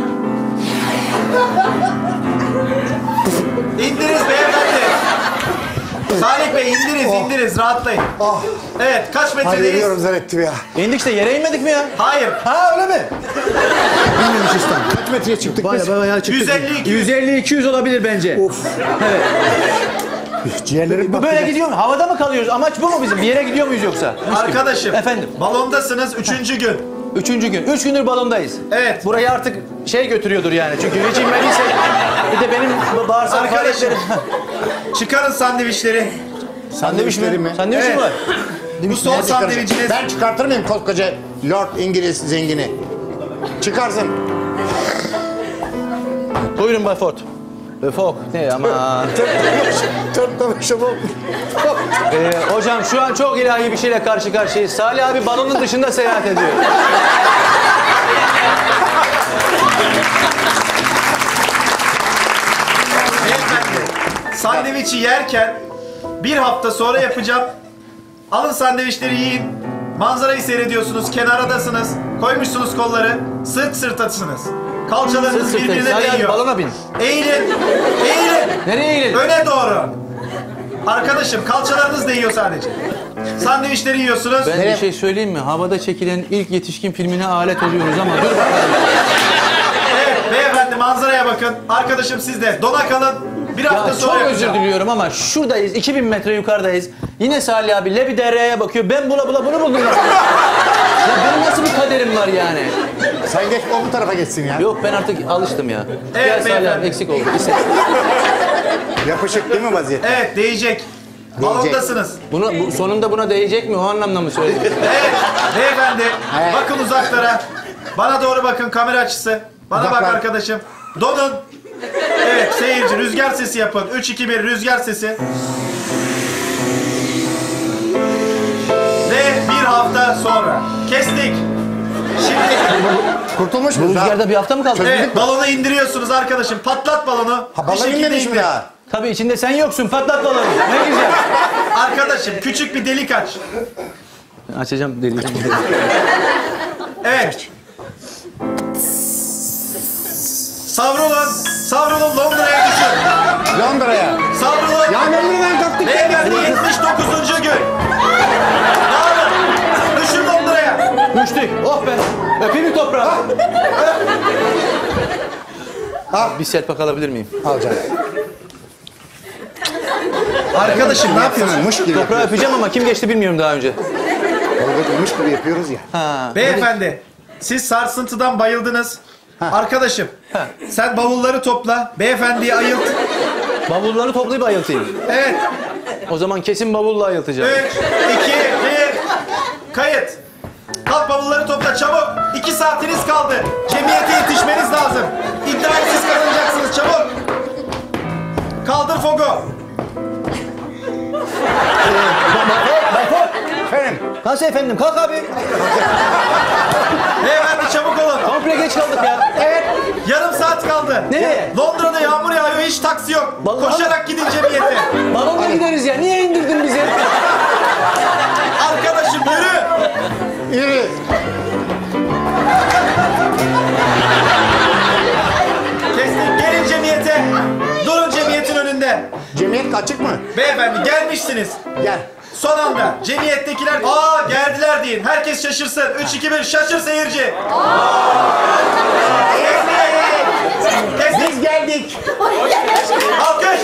İndiriz beyefendi. Salih Bey indiriz indiriz rahatlayın. Oh. Evet kaç Ay metredeyiz? veriyorum zannettim ya. İndik de yere inmedik mi ya? Hayır. Ha öyle mi? Bilmemişiz tam. Kaç metreye çıktık biz? Bayağı bayağı çıktık. yüz elli iki yüz. yüz elli iki yüz olabilir bence. Of. Evet. Ciğerlerim Bu böyle bakacak. gidiyor mu? Havada mı kalıyoruz? Amaç bu mu bizim? Bir yere gidiyor muyuz yoksa? Üç gün. Arkadaşım. Efendim. Balondasınız üçüncü gün. Üçüncü gün. Üç gündür balondayız. Evet. Burayı artık şey götürüyordur yani. Çünkü hiç inmediyse bir de benim bağırsak Arkadaşım. faaliyetlerim. Çıkarın sandviçleri. Sandviç mi? mi? Sandviç mi Evet. var? Bu son sandviçiniz. Ben çıkartır mıyım koskoca Lord İngiliz zengini? Çıkarsın. Buyurun Bay Ford. Fok ne ama. Törtlemişim o. Ee, hocam şu an çok ilahi bir şeyle karşı karşıyayız. Salih abi balonun dışında seyahat ediyor. Beyefendi, sandviçi yerken bir hafta sonra yapacağım. Alın sandviçleri yiyin. Manzarayı seyrediyorsunuz, kenardasınız. Koymuşsunuz kolları, sırt sırtasınız. Kalçalarınız Sırt sırtayız. birbirine Salih abi değiyor. balona bin. Eğilin, eğilin. Nereye eğilelim? Öne doğru. Arkadaşım kalçalarınız değiyor sadece. Sandviçleri yiyorsunuz. Ben bir şey söyleyeyim mi? Havada çekilen ilk yetişkin filmine alet oluyoruz ama dur bakalım. Evet beyefendi manzaraya bakın. Arkadaşım siz de dona kalın. Bir hafta Ya sonra çok yapacağım. özür diliyorum ama şuradayız, iki bin metre yukarıdayız. Yine Salih abi Lebi Dere'ye bakıyor. Ben bula bula bunu buldum. Ya benim nasıl bir kaderim var yani? Sen geç, o bu tarafa geçsin ya. Yok ben artık alıştım ya. Evet, Gel Salih abi beyefendi. eksik oldu. İstek. Yapışık değil mi vaziyet? Evet değecek. Balondasınız. Bunu, bu, sonunda buna değecek mi? O anlamda mı söyledin? Evet beyefendi Evet. bakın uzaklara. Bana doğru bakın kamera açısı. Bana bak Uzaklar. arkadaşım. Donun. Evet seyirci rüzgar sesi yapın. üç iki bir rüzgar sesi. Ve bir hafta sonra. Kestik. Şimdi Kurtulmuş Bu muyuz? ha? rüzgarda bir hafta mı kaldı? evet balonu indiriyorsunuz arkadaşım. Patlat balonu. Ha, Bir balon şekilde inmemiş mi indir. daha? Tabii içinde sen yoksun. Patlat balonu. Ne güzel. Arkadaşım küçük bir delik aç. Açacağım deliği. Evet. Savrulun. Savrulun Londra'ya düşün. Londra'ya. Savrulun. Ya Londra'dan kalktık. Beyefendi yetmiş dokuzuncu gün. Dağılın. Düşün Londra'ya. Düştük. Oh be. Öpeyim mi toprağı? Bir selpak alabilir miyim? Alacağım. Arkadaşım ne yapıyorsun? Yapsana, mış gibi Toprağı yapıyoruz. öpeceğim ama kim geçti bilmiyorum daha önce. Tolga mış gibi yapıyoruz ya. Ha. Beyefendi siz sarsıntıdan bayıldınız. Arkadaşım sen bavulları topla. Beyefendiyi ayılt. Bavulları toplayıp ayıltayım. Evet. O zaman kesin bavulla ayıltacağım. Üç, iki, bir. Kayıt. Kalk bavulları topla çabuk. İki saatiniz kaldı. Cemiyete yetişmeniz lazım. İddiayı siz kazanacaksınız çabuk. Kaldır Fogo. Efendim. Nasıl efendim? Kalk abi. Beyefendi çabuk olun. Komple geç kaldık ya. Evet. Yarım saat kaldı. Nereye? Londra'da yağmur yağıyor. Hiç taksi yok. Vallahi- Koşarak gidin cemiyete. Balonla gideriz ya. Niye indirdin bizi? Arkadaşım yürü. Yürü. Kestik. Gelin cemiyete. Durun cemiyetin önünde. Cemiyet açık mı? Beyefendi gelmişsiniz. Gel. Son anda cemiyettekiler aa geldiler deyin. Herkes şaşırsın. üç iki bir şaşır seyirci. Kestik. Biz geldik. Alkış.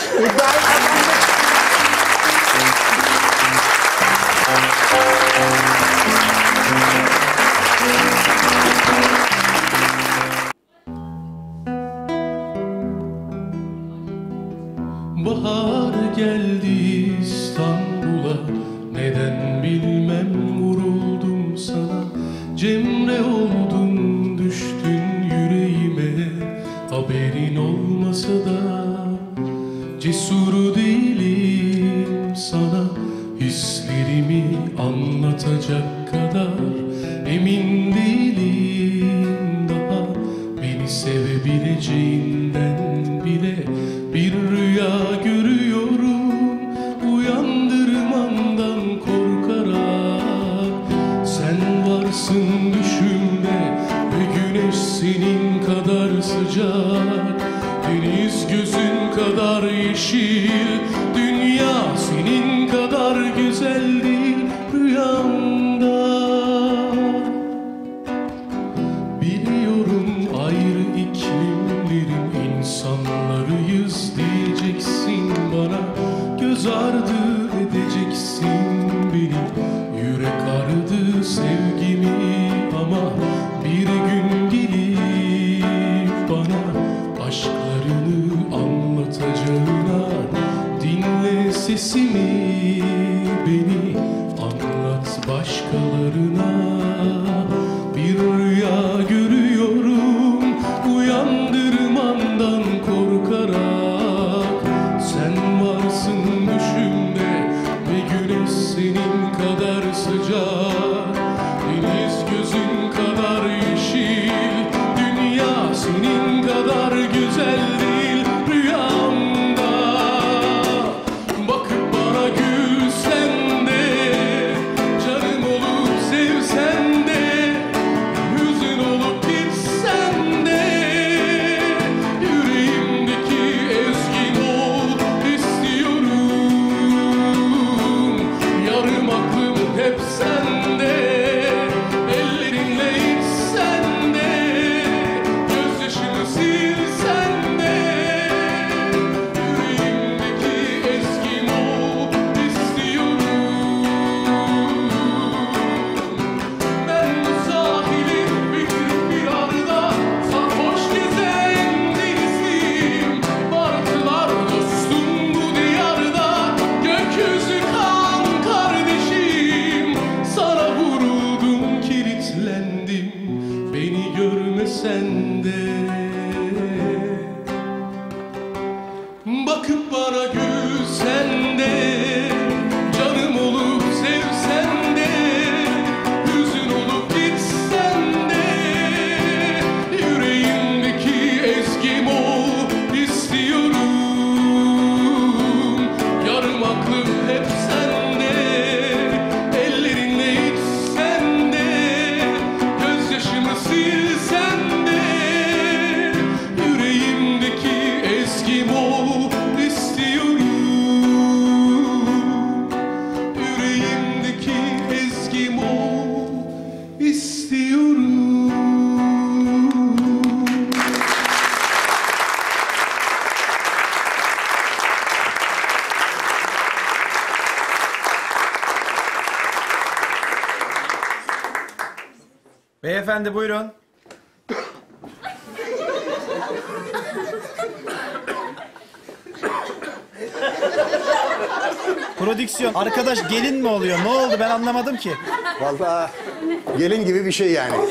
Bahar geldi İstanbul'a, neden bilmem vuruldum sana. Cemre oldun düştün yüreğime, haberin olmasa da. Cesur değilim sana, hislerimi anlatacak kadar emin değilim daha. Beni sevebileceğinden bile bir rüya görüyorum, uyandırmandan korkarak. Sen varsın düşümde ve güneş senin kadar sıcak, deniz gözün kadar yeşil, dünya senin kadar güzel değil rüyamda. Biliyorum ayrı iki iklimlerin insanlarıyız diyeceksin bana. Göz ardı edeceksin beni. Yürek ardı sevgimi ama bir gün gelip bana aşklarını anlatacağına dinle sesimi, beni anlat başkalarına. Bir rüya görüyorum uyandırmandan korkarak. Sen varsın düşümde ve güneş senin kadar sıcak, deniz gözün kadar yeşil, dünya senin kadar güzel değil rüyamda. Bakıp bana gülsen de, canım olup sevsen de, hüzün olup gitsen de, yüreğimdeki ezgin ol istiyorum. Yarım aklım hep sende, ellerinle içsen de, gözyaşımı silsen de, yüreğimdeki ezgin ol istiyorum. Ben bu sahilin bir bir arada sarhoş gezen denizliyim. Martılar dostum bu diyarda, gökyüzü kan kardeşim. Sana vuruldum kilitlendim, beni görmesen de. Bakıp bana gülsen de, canım olup sevsen de, hüzün olup gitsen de, yüreğimdeki ezgim ol istiyorum. Yarım aklım hep sende, ellerinle içsen de, gözyaşımı silsen de, yüreğimdeki ezgim ol istiyorum. Yüreğimdeki ezgim ol istiyorum. Beyefendi buyurun. Prodüksiyon. Arkadaş gelin mi oluyor? Ne oldu ben anlamadım ki. Vallahi gelin gibi bir şey yani.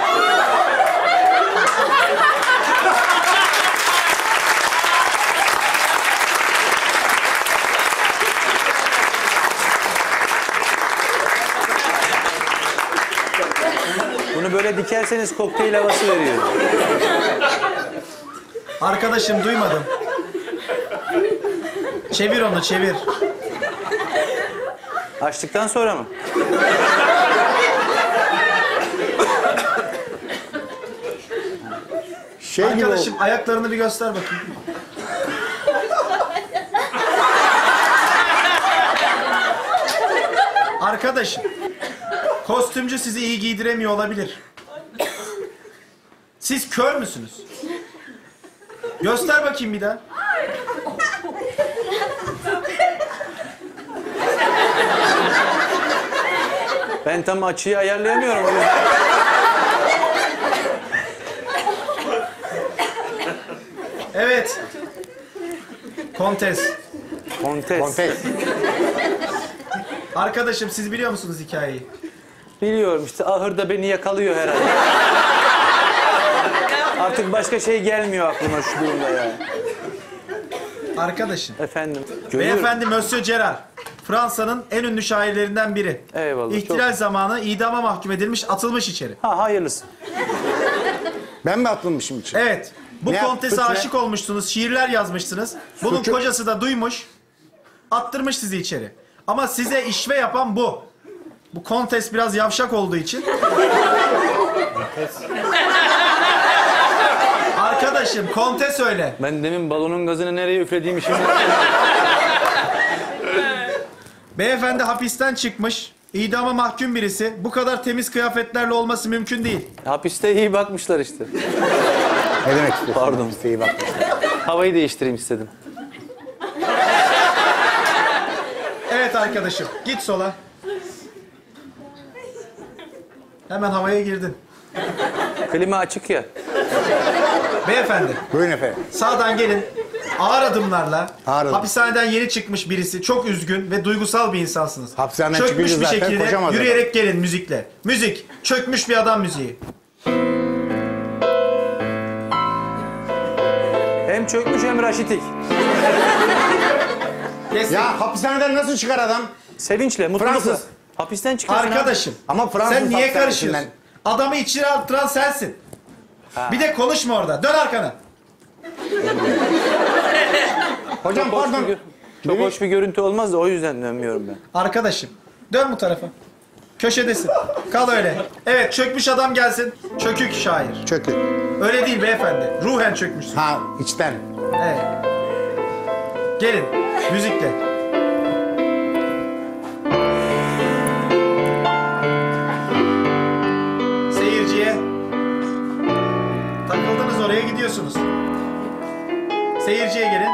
Bunu böyle dikerseniz kokteyl havası veriyor. Arkadaşım duymadım. Çevir onu çevir. Açtıktan sonra mı? Şey gibi Arkadaşım ayaklarını bir göster bakayım. Arkadaşım, kostümcü sizi iyi giydiremiyor olabilir. Siz kör müsünüz? Göster bakayım bir daha. Ben tam açıyı ayarlayamıyorum o yüzden. Evet. Kontes. Kontes. kontes. Arkadaşım siz biliyor musunuz hikayeyi? Biliyorum işte ahırda beni yakalıyor herhalde. Artık başka şey gelmiyor aklıma şu durumda ya. Arkadaşım. Efendim. Görüyorum. Beyefendi Monsieur Gerard. Fransa'nın en ünlü şairlerinden biri. Eyvallah, İhtilal çok- zamanı idama mahkum edilmiş, atılmış içeri. Ha hayırlısı. Ben mi atılmışım için? Evet. Bu Ne yap- kontese suç ne? aşık olmuşsunuz, şiirler yazmışsınız. Bunun Suçu- kocası da duymuş, attırmış sizi içeri. Ama size işve yapan bu. Bu kontes biraz yavşak olduğu için. Arkadaşım kontes öyle. Ben demin balonun gazını nereye üflediğimi şimdi... Beyefendi hapisten çıkmış, idama mahkum birisi. Bu kadar temiz kıyafetlerle olması mümkün değil. Hapiste iyi bakmışlar işte. Ne demek istiyorsun? Pardon. İsteği bak. Havayı değiştireyim istedim. Evet arkadaşım, git sola. Hemen havaya girdin. Klima açık ya. Beyefendi, Buyurun efendim. sağdan gelin. Ağır adımlarla, Ağır adım. hapishaneden yeni çıkmış birisi, çok üzgün ve duygusal bir insansınız. Hapishaneden Çökmüş çıkınca bir zaten şekilde koşamaz yürüyerek gelin müzikle. Müzik, çökmüş bir adam müziği. Hem çökmüş hem raşitik. Destek. Ya hapishaneden nasıl çıkar adam? Sevinçle, mutlulukla. Fransız. Hapisten çıkıyorsun Arkadaşım, Ama Fransız sen niye hapishanesinden- karışıyorsun? Adamı içine attıran sensin. Bir de konuşma orada, dön arkana. Hocam Çok hoş, pardon. bir, gö- çok hoş bir görüntü olmaz da o yüzden dönmüyorum ben. Arkadaşım, dön bu tarafa. Köşedesin, kal öyle. Evet, çökmüş adam gelsin, çökük şair. Çökün. Öyle değil beyefendi, ruhen çökmüşsün. Ha içten. Evet. Gelin, müzikle. Seyirciye. Takıldınız oraya gidiyorsunuz. Seyirciye gelin.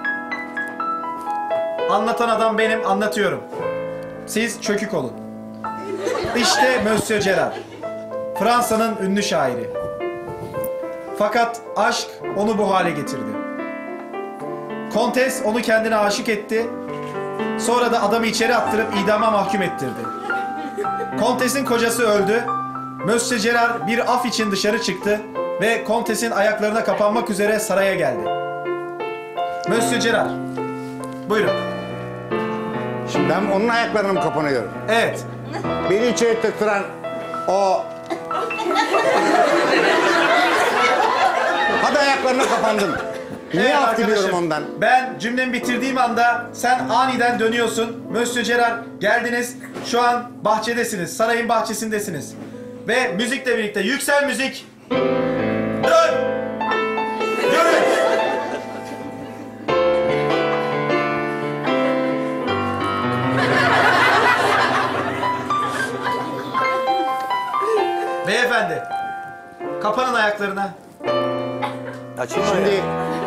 Anlatan adam benim, anlatıyorum. Siz çökük olun. İşte Monsieur Gerard. Fransa'nın ünlü şairi. Fakat aşk onu bu hale getirdi. Kontes onu kendine aşık etti. Sonra da adamı içeri attırıp idama mahkum ettirdi. Kontes'in kocası öldü. Monsieur Gerard bir af için dışarı çıktı ve Kontes'in ayaklarına kapanmak üzere saraya geldi. Monsieur Gerard, buyurun. Şimdi ben onun ayaklarına mı kapanıyorum? Evet, Beni içeri tıktıran o... Hadi ayaklarına kapandın. Niye evet af diliyorum arkadaşım. ondan? Ben cümlemi bitirdiğim anda sen aniden dönüyorsun. Monsieur Gerard geldiniz. Şu an bahçedesiniz. Sarayın bahçesindesiniz. Ve müzikle birlikte yüksel müzik. Dön! Yürü! Beyefendi, kapanın ayaklarına. Açayım mı Şimdi ya?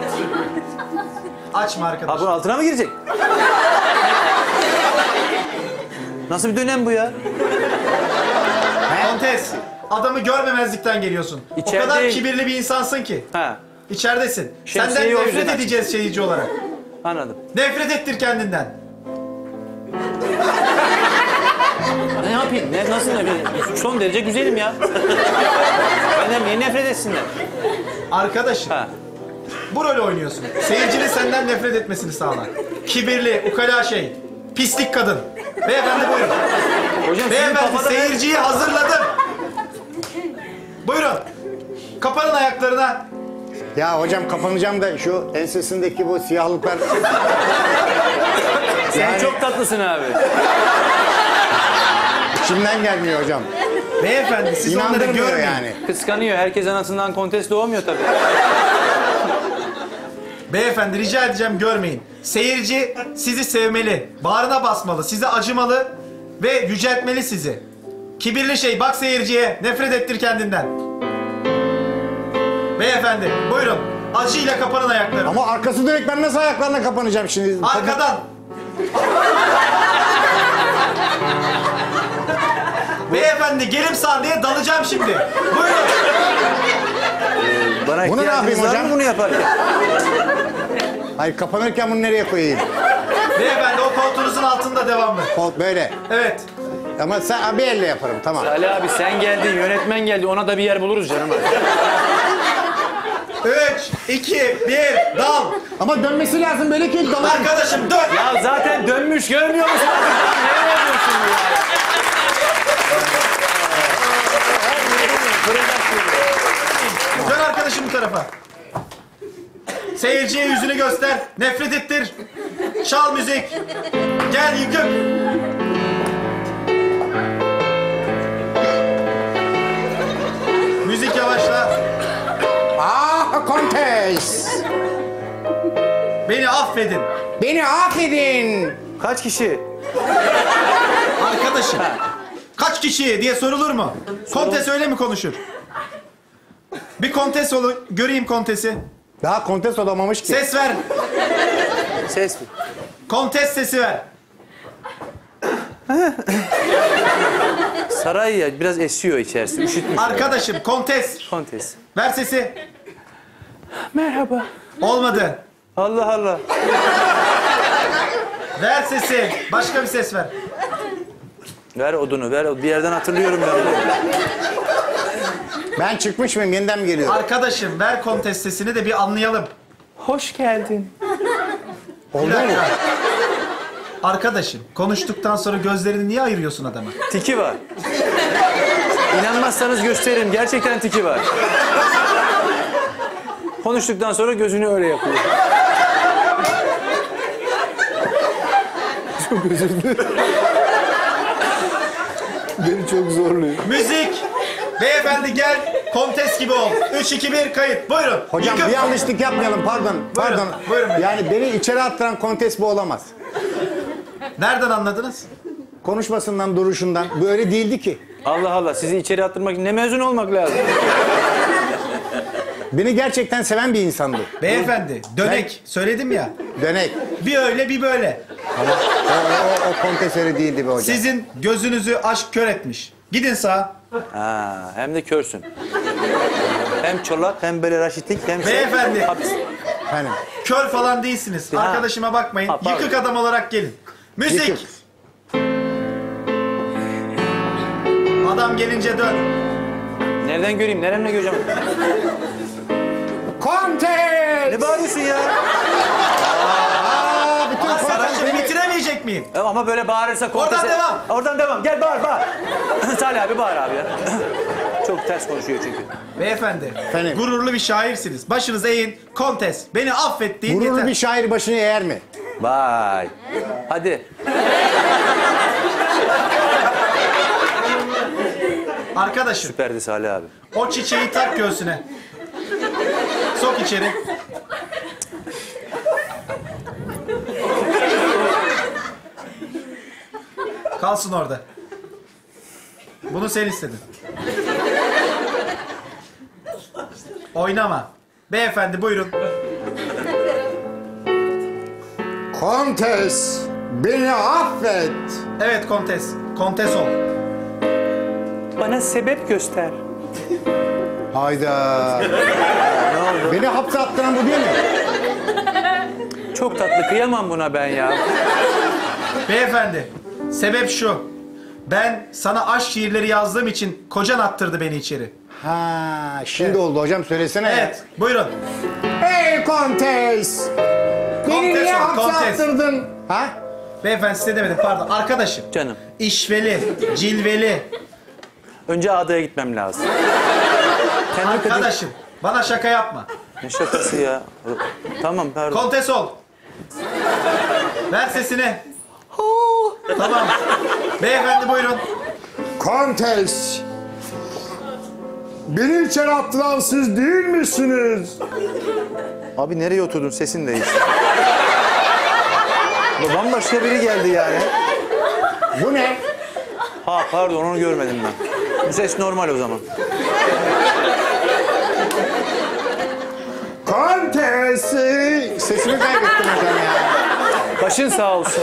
Açma Ha arkadaş. bunun altına mı girecek? Nasıl bir dönem bu ya? Kontes, adamı görmemezlikten geliyorsun. İçeride- O kadar kibirli bir insansın ki. Ha, İçeridesin. Şemsiyeyi Senden o nefret yüzden edeceğiz seyirci olarak. anladım. Nefret ettir kendinden. Ne yapayım? Ne, nasıl nefret? Son derece güzelim ya. Benden niye nefret etsinler? Arkadaşım, Ha. bu rolü oynuyorsun. Seyircinin senden nefret etmesini sağla. Kibirli, ukala şey, pislik kadın. Beyefendi buyurun. Hocam sizin Beyefendi kafada... seyirciyi hazırladım. Buyurun. Kapanın ayaklarına. ya hocam kapanacağım da şu ensesindeki bu siyahlıklar... Sen Yani- çok tatlısın abi. İçimden gelmiyor hocam. Beyefendi siz onları İnandırmıyor görmeyin. yani. Kıskanıyor. Herkes anasından kontes doğmuyor tabii. Beyefendi rica edeceğim görmeyin. Seyirci sizi sevmeli, bağrına basmalı, size acımalı ve yüceltmeli sizi. Kibirli şey, bak seyirciye, nefret ettir kendinden. Beyefendi buyurun, acıyla kapanın ayaklarını. Ama arkası dönük, ben nasıl ayaklarına kapanacağım şimdi? Arkadan. Beyefendi gelim sahneye dalacağım şimdi. Buyurun. Bana Bunu ne ihtiyacınız yapayım var hocam? mı bunu yaparken? Hayır, kapanırken bunu nereye koyayım? Beyefendi o koltuğunuzun altında devamlı. Kol böyle. Evet. Ama sen bir elle yaparım, tamam. Ali abi sen geldin, yönetmen geldi. Ona da bir yer buluruz canım. Üç, iki, bir, dal. Ama dönmesi lazım böyle ki dalar. Arkadaşım dön. Ya zaten dönmüş görmüyor musun? Nereye yapıyorsun bu ya? Dön arkadaşım bu tarafa. Seyirciye yüzünü göster. Nefret ettir. Çal müzik. Gel yıkık. Müzik yavaşla. Ah Kontes! Beni affedin. Beni affedin! Kaç kişi? Arkadaşım. Kaç kişi diye sorulur mu? Kontes öyle mi konuşur? Bir kontes olun. Göreyim kontesi. Daha kontes olamamış ki. Ses ver. Ses. Kontes sesi ver. Saray ya biraz esiyor içerisi. Üşütmüş. Arkadaşım kontes. Kontes. Ver sesi. Merhaba. Olmadı. Allah Allah. Ver sesi. Başka bir ses ver. Ver odunu ver. Bir yerden hatırlıyorum ben onu. Ben çıkmış mıyım? Yeniden mi geliyorum? Arkadaşım ver kontes sesini de bir anlayalım. Hoş geldin. Bir Oldu mu? dakika. Arkadaşım konuştuktan sonra gözlerini niye ayırıyorsun adama? Tiki var. İnanmazsanız gösteririm. Gerçekten tiki var. Konuştuktan sonra gözünü öyle yapıyor. Çok özür dilerim. Beni çok zorluyor. Müzik. Beyefendi gel. Kontes gibi ol. Üç, iki, bir kayıt. Buyurun. Hocam Yıkın. bir yanlışlık yapmayalım. Pardon. Pardon. buyurun. Yani beni içeri attıran kontes bu olamaz. Nereden anladınız? Konuşmasından, duruşundan. Böyle değildi ki. Allah Allah. Sizi içeri attırmak için ne mezun olmak lazım? Beni gerçekten seven bir insandı. Beyefendi dönek. Söyledim ya. Dönek. Bir öyle bir böyle. Ama o, o, o kontes öyle değildi be hocam. Sizin gözünüzü aşk kör etmiş. Gidin sağa. Ha, hem de körsün. Hem çolak hem böyle raşitlik hem şey. Beyefendi. Hapis. Efendim. Kör falan değilsiniz. Ha. Arkadaşıma bakmayın. Ha, pardon. Yıkık adam olarak gelin. Müzik. Yıkık. Adam gelince dön. Nereden göreyim? Neremle göreceğim? Kontes! Ne bağırıyorsun ya? Aa, bütün Arkadaşım kontes- bitiremeyecek miyim? E, Ama böyle bağırırsa korkasa... Oradan devam. Oradan devam. Gel bağır bağır. Salih abi bağır abi ya. Çok ters konuşuyor çünkü. Beyefendi, Efendim? gururlu bir şairsiniz. Başınızı eğin, kontes. Beni affet deyin Gururlu yeter. bir şair başını eğer mi? Vay. Hadi. Arkadaşım, Süperdi Salih abi. o çiçeği tak göğsüne. Sok içeri. Kalsın orada. Bunu sen istedin. Oynama. Beyefendi buyurun. Kontes, beni affet. Evet kontes. Kontes ol. Bana sebep göster. Hayda. Beni hapse attıran bu değil mi? Çok tatlı. Kıyamam buna ben ya. Beyefendi, sebep şu. Ben sana aşk şiirleri yazdığım için kocan attırdı beni içeri. Ha, şimdi oldu hocam, söylesene. Evet, buyurun. Hey kontes. Beni Kontes niye ol, hapse kontes. attırdın? Ha? Beyefendi size demedim, pardon. Arkadaşım. Canım. İşveli, cilveli. Önce adaya gitmem lazım. Kendimi kötü... Arkadaşım, bana şaka yapma. Ne şakası ya? Tamam pardon. Kontes ol. Ver sesini. Tamam. Beyefendi buyurun. Kontes. Beni içeri attıran siz değil misiniz? Abi nereye oturdun? Sesin değişti. Bu bambaşka biri geldi yani. Bu ne? Ha pardon onu görmedim ben. Bu ses normal o zaman. Kontes. Sesimi kaybettim hocam ya. Başın sağ olsun.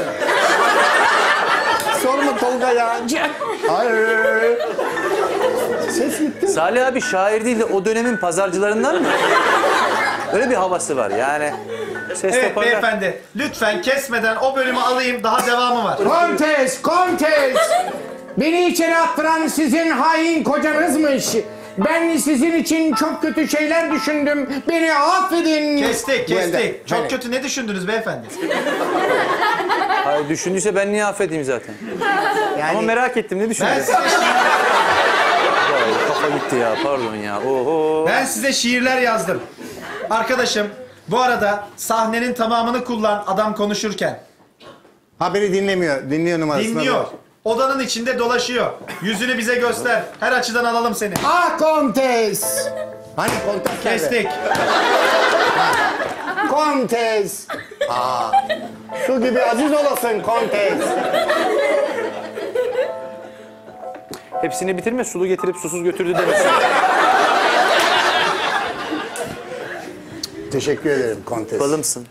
Sorma Tolga ya. Hayır. Ses gitti. Salih abi şair değil de o dönemin pazarcılarından mı? Öyle bir havası var yani. Ses Evet toparlar. beyefendi, lütfen kesmeden o bölümü alayım, daha devamı var. Kontes, kontes. Beni içeri attıran sizin hain kocanızmış. Ben sizin için çok kötü şeyler düşündüm. Beni affedin. Kestik, Bu elde- kestik. Çok Hani- kötü ne düşündünüz beyefendi? Hayır, düşündüyse ben niye affedeyim zaten? Yani Ama merak ettim ne Ben düşündün? size, Ya, kafa gitti ya pardon ya. Oho. ben size şiirler yazdım. Arkadaşım, bu arada sahnenin tamamını kullan adam konuşurken. haberi dinlemiyor. Dinliyor numarasını. Dinliyor. Odanın içinde dolaşıyor. Yüzünü bize göster. Her açıdan alalım seni. Ah kontes. Hani kontes nerede? Kestik. Kontes. Aa. Su gibi aziz olasın kontes. Hepsini bitirme sulu getirip susuz götürdü demesin. Teşekkür ederim kontes. Balımsın.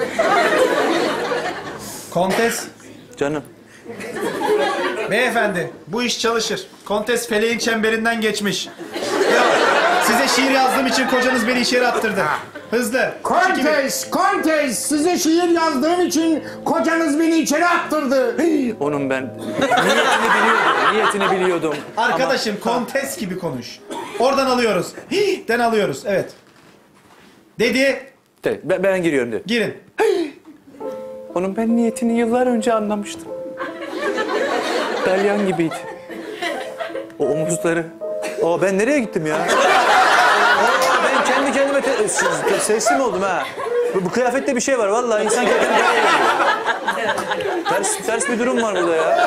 Kontes, Canım. beyefendi bu iş çalışır. Kontes feleğin çemberinden geçmiş. Ya, size şiir yazdığım için kocanız beni içeri attırdı. Hızlı. İki, iki, bir. Kontes, kontes, size şiir yazdığım için kocanız beni içeri attırdı. Onun ben niyetini biliyordum. Niyetini biliyordum. Arkadaşım kontes gibi konuş. Oradan alıyoruz. Den alıyoruz. Evet. Dedi. De, ben, ben giriyorum de. Girin. Onun ben niyetini yıllar önce anlamıştım. Dalyan gibiydi. O omuzları. Aa ben nereye gittim ya? Aa, ben kendi kendime te- te- sesli mi oldum ha? Bu, bu kıyafette bir şey var vallahi insan kendini nereye geliyor. Ters, ters bir durum var burada ya.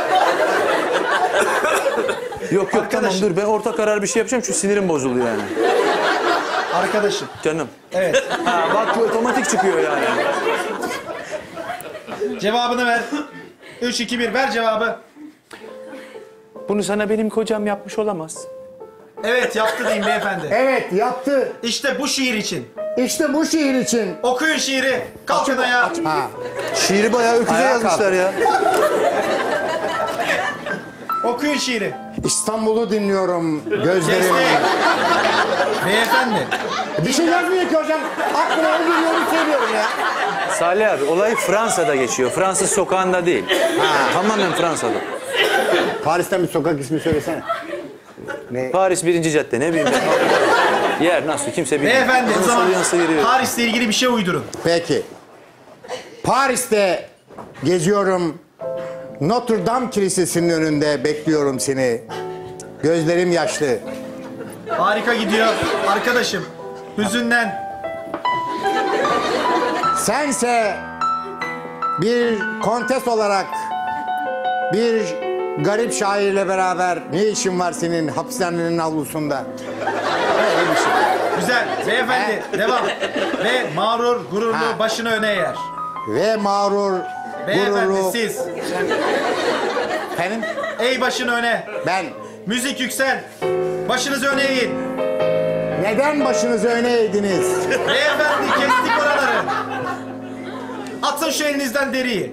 Yok yok tamam Arkadaşım. dur ben orta karar bir şey yapacağım çünkü sinirim bozuluyor yani. Arkadaşım. Canım. Evet. Ha, bak otomatik çıkıyor yani. Cevabını ver. Üç, iki, bir. Ver cevabı. Bunu sana benim kocam yapmış olamaz. Evet yaptı diyeyim beyefendi. Evet, yaptı. İşte bu şiir için. İşte bu şiir için. Okuyun şiiri. Kalkın ayağa. Ha. Şiiri bayağı öküze Ayağa yazmışlar ya. Okuyun şiiri. İstanbul'u dinliyorum gözlerim. Kestik. Beyefendi. Bir şey yazmıyor ki hocam. Aklıma onu geliyorum söylüyorum ya. Salih abi olay Fransa'da geçiyor. Fransız sokağında değil. Ha, tamamen Fransa'da. Paris'ten bir sokak ismi söylesene. Ne? Paris birinci cadde ne bileyim ben. Yer nasıl kimse bilmiyor. Beyefendi o Nasıl zaman yansa giriyor. Paris'le ilgili bir şey uydurun. Peki. Paris'te geziyorum. Notre Dame Kilisesi'nin önünde bekliyorum seni. Gözlerim yaşlı. Harika gidiyor. Arkadaşım. Hüzünden. Sense bir kontes olarak bir garip şairle beraber ne işin var senin hapishanenin avlusunda? Öyle bir şey. Güzel. Beyefendi devam. Ve mağrur, gururlu Ha. başını öne eğer. Ve mağrur, Beyefendi gururlu... siz. Efendim? Ey başını öne. Ben. Müzik yüksel. Başınızı öne eğin. Neden başınızı öne eğdiniz? Beyefendi kestik oraları. Atın şu elinizden deriyi.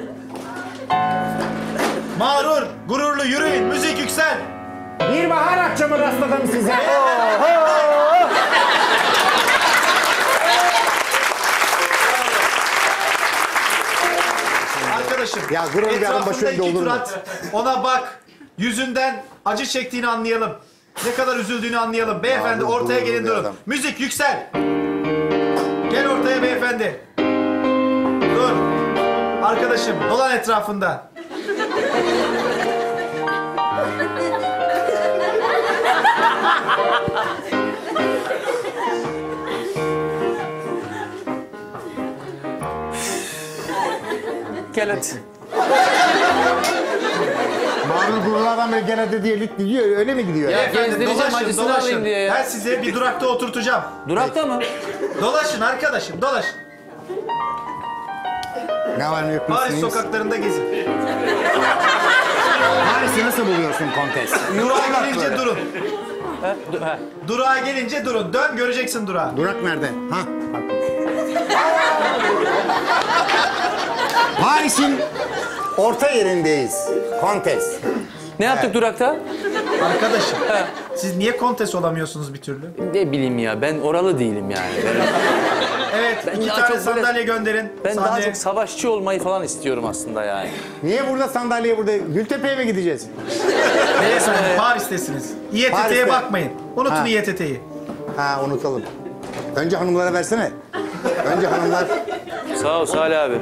Mağrur, gururlu yürüyün. Müzik yüksel. Bir bahar akşamı rastladım size. Arkadaşım. Ya gururlu bir adam başı etrafında önde iki olur tur mu? at. Ona bak. Yüzünden acı çektiğini anlayalım. Ne kadar üzüldüğünü anlayalım. Beyefendi Mağrur, ortaya gururlu gelin bir durun. adam. Müzik yüksel. Gel ortaya beyefendi. Dur. Arkadaşım dolan etrafında. Gel hadi. Mağrur gururlu adam böyle gene de diye lit gidiyor. Öyle mi gidiyor? Beyefendi gezdireceğim, dolaşın acısını dolaşın. alayım diye ya. Ben size bir durakta oturtacağım. Durakta mı? Dolaşın arkadaşım dolaşın. Ne var ne yok Paris musunuz? sokaklarında gezin. Paris'i nasıl buluyorsun kontes? Durağa gelince durun. Ha, dur, ha. Durağa gelince durun. Dön göreceksin durağı. Durak nerede? Ha? Bak. Paris'in orta yerindeyiz. Kontes. Ne yaptık durakta? Arkadaşım siz niye kontes olamıyorsunuz bir türlü? Ne bileyim ya ben oralı değilim yani. Ben, Evet Ben iki daha tane çok böyle- sandalye gönderin. ben daha Sahneye. çok savaşçı olmayı falan istiyorum aslında yani. Niye burada sandalyeye burada? Gültepe'ye mi gideceğiz? Beyefendi Paris'tesiniz. İETT'ye Paris'te. bakmayın. Unutun Ha. İETT'yi. Ha unutalım. Önce hanımlara versene. Önce hanımlar. Sağ ol Salih abi.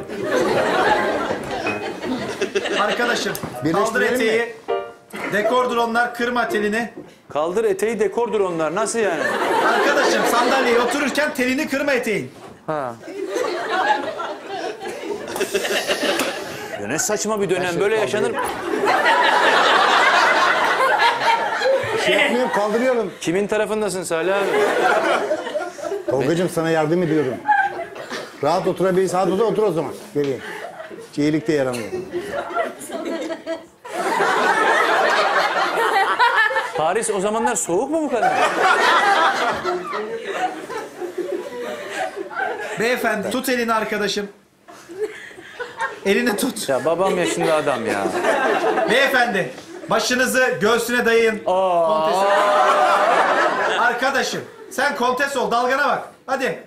Arkadaşım kaldır Birleştirelim eteği. Dekordur onlar kırma telini. Kaldır eteği dekordur onlar. Nasıl yani? Arkadaşım sandalyeye otururken telini kırma eteğin. Ha. Ya ne saçma bir dönem. Böyle yaşanır. Şey yapmıyorum kaldırıyorum. Kimin tarafındasın Salih abi? Tolgacığım sana yardım ediyorum. Rahat oturabiliriz. Rahat otur, otur o zaman. Geleyim. Çiğlik de yaramıyor. Paris o zamanlar soğuk mu bu kadar? Beyefendi tut elini arkadaşım. Elini tut. Ya babam yaşında adam ya. Beyefendi başınızı göğsüne dayayın. Kontesi. Arkadaşım sen kontes ol, dalgana bak. Hadi.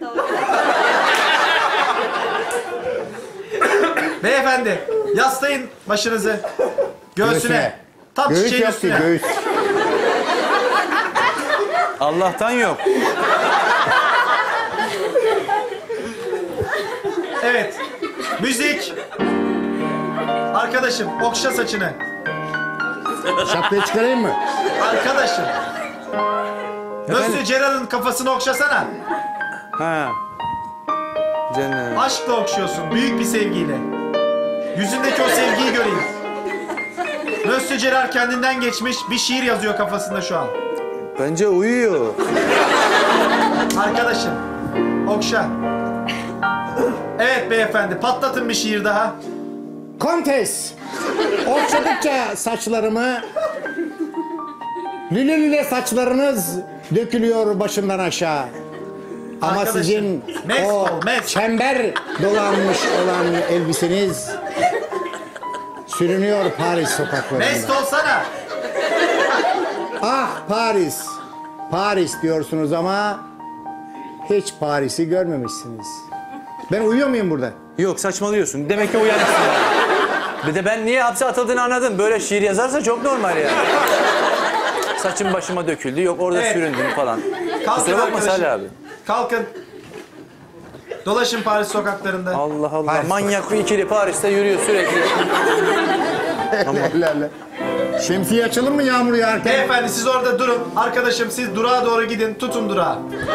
Beyefendi yaslayın başınızı göğsüne. Göğsüne. Tam Göğüs çiçeğin yaptı, üstüne. göğüs. Allah'tan yok. Evet. Müzik. Arkadaşım okşa saçını. Şapkayı çıkarayım mı? Arkadaşım. Mösyö Gerard'ın kafasını okşasana. Ha. Canım. Aşkla okşuyorsun, büyük bir sevgiyle. Yüzündeki o sevgiyi göreyim. Mösyö Gerard kendinden geçmiş, bir şiir yazıyor kafasında şu an. Bence uyuyor. Arkadaşım, okşa. Evet beyefendi, patlatın bir şiir daha. Kontes. Okşadıkça saçlarımı, lüle lüle saçlarınız dökülüyor başımdan aşağı. Ama Arkadaşım, sizin mest o ol, mest. çember dolanmış olan elbiseniz sürünüyor Paris sokaklarında. Mest olsana. Ah Paris, Paris diyorsunuz ama hiç Paris'i görmemişsiniz. Ben uyuyor muyum burada? Yok saçmalıyorsun. Demek ki uyanıksın. Bir de ben niye hapse atıldığını anladım. Böyle şiir yazarsa çok normal ya. Saçım başıma döküldü. Yok orada Evet. süründüm falan. Kalkın Kusura bakma arkadaşım. Salih abi. Kalkın. Dolaşın Paris sokaklarında. Allah Allah. Paris. Manyak bir ikili Paris'te yürüyor sürekli. Ellerle. Şemsiye açalım mı yağmur yağarken? Beyefendi siz orada durun. Arkadaşım siz durağa doğru gidin. Tutun durağı.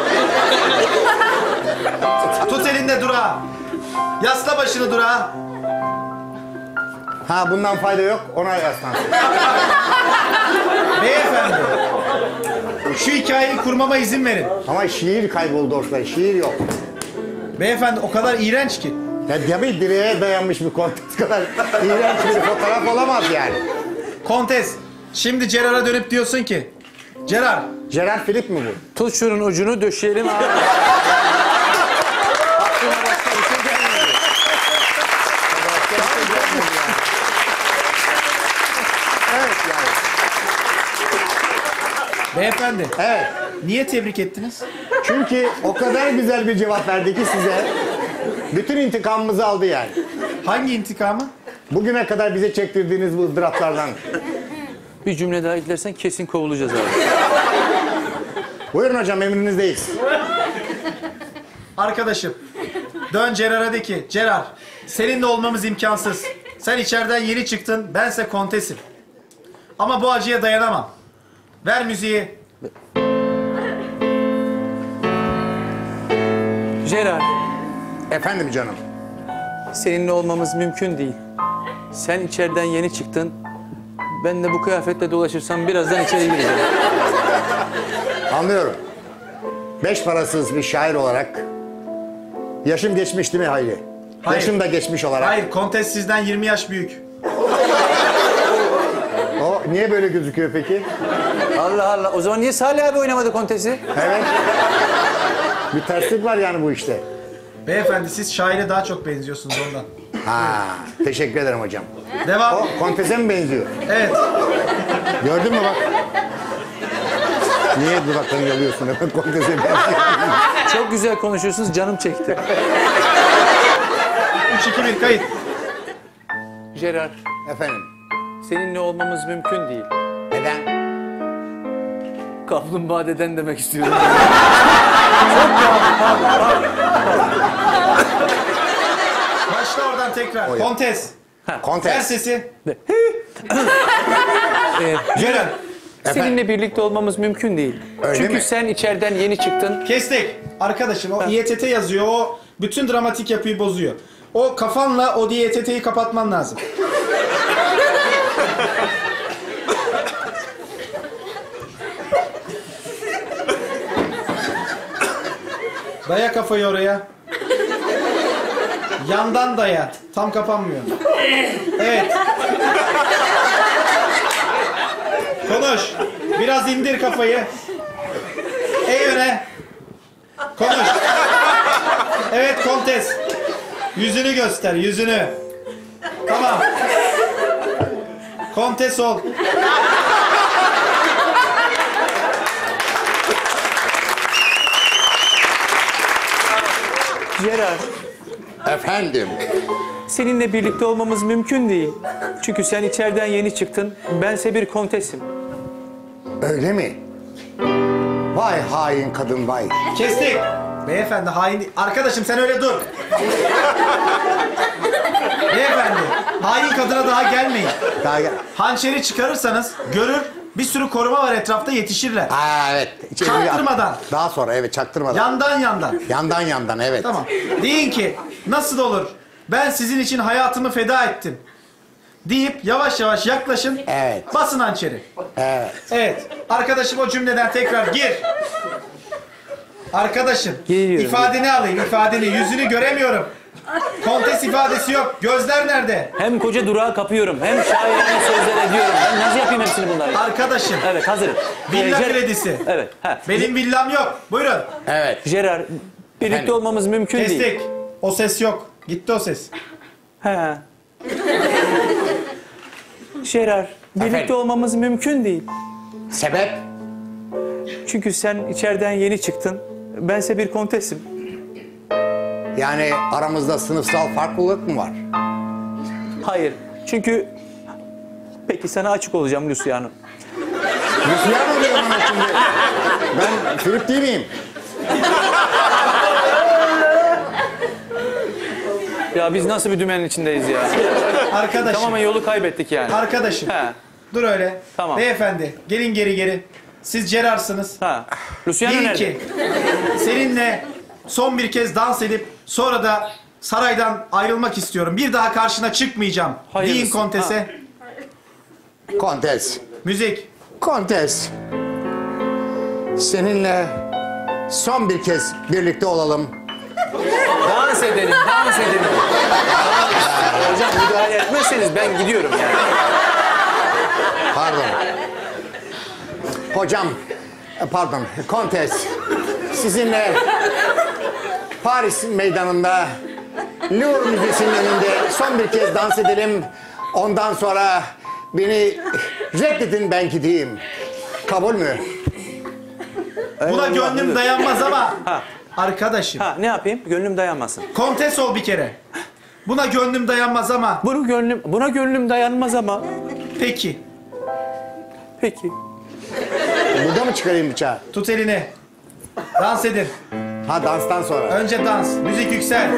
Tut elinde durağı. Yasla başını durağa. Ha bundan fayda yok, ona yaslansın. Beyefendi. Şu hikayeyi kurmama izin verin. Ama şiir kayboldu ortada, şiir yok. Beyefendi o kadar iğrenç ki. Ya tabii direğe dayanmış bir kontes kadar iğrenç bir fotoğraf olamaz yani. Kontes. Şimdi Gerard'a dönüp diyorsun ki. Gerard. Gerard Philippe mi bu? Tut şunun ucunu döşeyelim abi. Aklıma başka bir şey gelmedi. Başka bir şey gelmedi yani. Evet yani. Beyefendi. Evet. Niye tebrik ettiniz? Çünkü o kadar güzel bir cevap verdi ki size. Bütün intikamımızı aldı yani. Hangi intikamı? Bugüne kadar bize çektirdiğiniz bu ızdıraplardan. Bir cümle daha eklersen kesin kovulacağız abi. Buyurun hocam, emrinizdeyiz. Arkadaşım. Dön Gerard'a de ki. Gerard. Seninle olmamız imkansız. Sen içeriden yeni çıktın. Bense kontesim. Ama bu acıya dayanamam. Ver müziği. Gerard, Efendim canım. seninle olmamız mümkün değil. Sen içeriden yeni çıktın. Ben de bu kıyafetle dolaşırsam birazdan içeri gireceğim. Anlıyorum. Beş parasız bir şair olarak yaşım geçmiş değil mi Hayri? Hayır. Yaşım da geçmiş olarak. Hayır, kontes sizden yirmi yaş büyük. O niye böyle gözüküyor peki? Allah Allah. O zaman niye Salih abi oynamadı kontesi? Evet. Bir terslik var yani bu işte. Beyefendi siz şaire daha çok benziyorsunuz ondan. Ha, teşekkür ederim hocam. Devam. O kontese mi benziyor? Evet. Gördün mü bak? Niye dudaklarını yalıyorsun hemen kontese benziyor? Çok güzel konuşuyorsunuz. Canım çekti. üç iki bir kayıt. Gerard, Efendim, seninle olmamız mümkün değil. neden? Kaplumbağa deden demek istiyorum. Başla oradan tekrar. O ya. Kontes. Ver Kontes. sesi. Ee, Gerard. seninle birlikte olmamız mümkün değil. Öyle Çünkü mi? sen içeriden yeni çıktın. Kestik. Arkadaşım o İ E T T yazıyor. O bütün dramatik yapıyı bozuyor. O kafanla o İ E T T'yi kapatman lazım. Daya kafayı oraya. Yandan daya. Tam kapanmıyor. Evet. Konuş. Biraz indir kafayı. Ey öne. Konuş. Evet konuş. Yüzünü göster, yüzünü. Tamam. Kontes ol. Gerard, Efendim. seninle birlikte olmamız mümkün değil. Çünkü sen içeriden yeni çıktın, bense bir kontesim. Öyle mi? Vay hain kadın vay. Kestik. Beyefendi hain... Arkadaşım sen öyle dur. Beyefendi, hain kadına daha gelmeyin. Daha gel. Hançeri çıkarırsanız görür, bir sürü koruma var etrafta, yetişirler. Aa evet. İçeri- Çaktırmadan. Daha sonra evet çaktırmadan. Yandan yandan. Yandan yandan evet. Tamam. Deyin ki, nasıl olur? Ben sizin için hayatımı feda ettim. Deyip yavaş yavaş yaklaşın. Evet. Basın hançeri. Evet. Evet. Arkadaşım o cümleden tekrar gir. Arkadaşım, Geliyorum. ifadeni alayım, ifadeni. Yüzünü göremiyorum. Kontes ifadesi yok. Gözler nerede? Hem koca durağı kapıyorum, hem şairane sözler ediyorum. Ben nasıl yapayım hepsini bunları? Arkadaşım, Evet, hazırım. villa Ee, Ger- kredisi. Evet, ha. Benim villam yok. Buyurun. Evet. Gerard, birlikte Efendim? olmamız mümkün değil. Kestik. O ses yok. Gitti o ses. He. Gerard, birlikte Efendim? olmamız mümkün değil. Sebep? Çünkü sen içeriden yeni çıktın, bense bir kontesim. Yani aramızda sınıfsal farklılık mı var? Hayır, çünkü... Peki sana açık olacağım Luciano. Luciano diyor bana şimdi. Ben Filip değil miyim? Ya biz nasıl bir dümenin içindeyiz ya? Arkadaşım. Tamamen yolu kaybettik yani. Arkadaşım. He. Dur öyle. Tamam. Beyefendi, gelin geri geri. Siz Gerard'sınız. Ha. Luciano Deyin nerede? ki, seninle son bir kez dans edip sonra da saraydan ayrılmak istiyorum. Bir daha karşına çıkmayacağım. Hayırlısı. Deyin kontese. Kontes. Müzik. Kontes. Seninle son bir kez birlikte olalım. Dans edelim, dans edelim. Hocam müdahale etmezseniz ben gidiyorum yani. Pardon. Hocam, e, pardon, Kontes. Sizinle Paris meydanında Louvre Müzesi'nin önünde son bir kez dans edelim. Ondan sonra beni reddedin ben gideyim. Kabul mü? Buna gönlüm dayanmaz ama Ha. arkadaşım. Ha, ne yapayım? Gönlüm dayanmasın. Kontes ol bir kere. Buna gönlüm dayanmaz ama Bunu gönlüm, buna gönlüm dayanmaz ama... peki. Peki. Burada mı çıkarayım bıçağı? Tut elini. Dans edin. Ha danstan sonra. Önce dans. Müzik yüksel.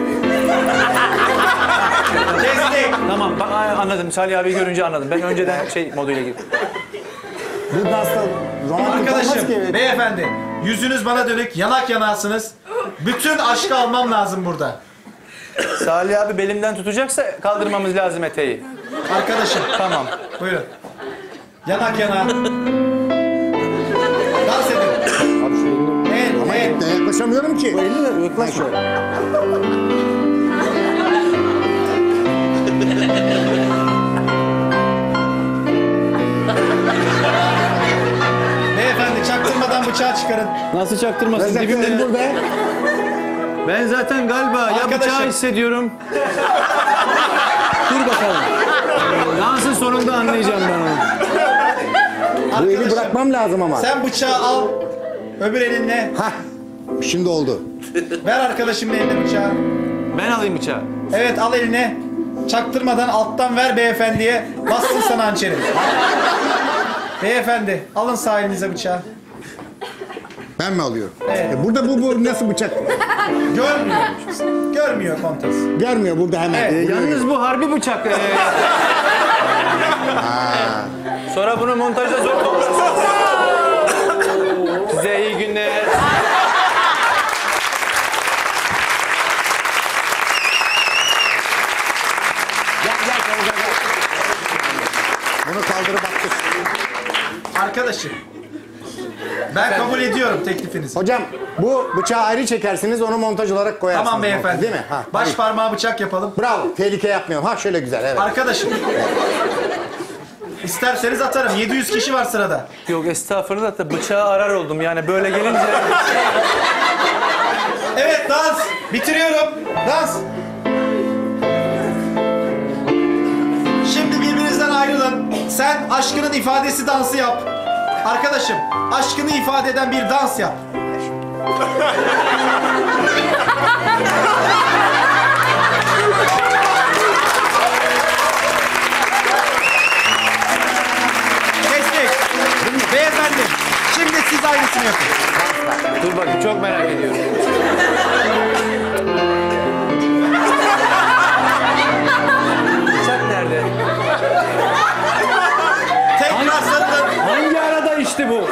Kestik. Tamam, bak anladım. Salih abi görünce anladım. Ben önceden şey moduyla girdim. Bu dansta romantik olmaz Arkadaşım, ki. beyefendi. Yüzünüz bana dönük, yanak yanasınız. Bütün aşkı almam lazım burada. Salih abi belimden tutacaksa kaldırmamız lazım eteği. Arkadaşım, Tamam. buyurun. Yanak yana. Dans edin. Evet, Ama evet. yaklaşamıyorum ki. Yaklaş şöyle. Beyefendi çaktırmadan bıçağı çıkarın. Nasıl çaktırmasın? Ben Dibimde. zaten burada. Ben zaten galiba ya Arkadaşım. bıçağı hissediyorum. Dur bakalım. Dansın sonunda anlayacağım ben onu. Bu eli Arkadaşım, bırakmam lazım ama. sen bıçağı al. Öbür elinle. Hah, şimdi oldu. Ver arkadaşımın eline bıçağı. Ben alayım bıçağı. Evet, al eline. Çaktırmadan alttan ver beyefendiye. Bassın sana hançeri. Beyefendi, alın sağ elinize bıçağı. Ben mi alıyorum? Evet. E burada bu, bu nasıl bıçak? Görmüyor. Görmüyor kontes. Görmüyor burada hemen. Evet, Ee, Vuruyor. yalnız bu harbi bıçak. Ee. Sonra bunu montajda zor toplarsınız. Size iyi günler. Gel gel gel gel. gel. Bunu kaldırıp attık. Arkadaşım. Ben kabul ediyorum teklifinizi. Hocam bu bıçağı ayrı çekersiniz onu montaj olarak koyarsınız. Tamam beyefendi. Değil mi? Ha, Baş tabii. parmağı bıçak yapalım. Bravo. Tehlike yapmıyorum. Ha şöyle güzel evet. Arkadaşım. İsterseniz atarım. yedi yüz kişi var sırada. Yok estağfurullah da bıçağı arar oldum yani böyle gelince. Evet, dans. Bitiriyorum. Dans. sen aşkının ifadesi dansı yap. Arkadaşım, aşkını ifade eden bir dans yap. Kestik. Beyefendi, şimdi siz aynısını yapın. Dur bakayım, çok merak ediyorum. Bıçak nerede? Tekrar sarılın. Hangi arada işte bu?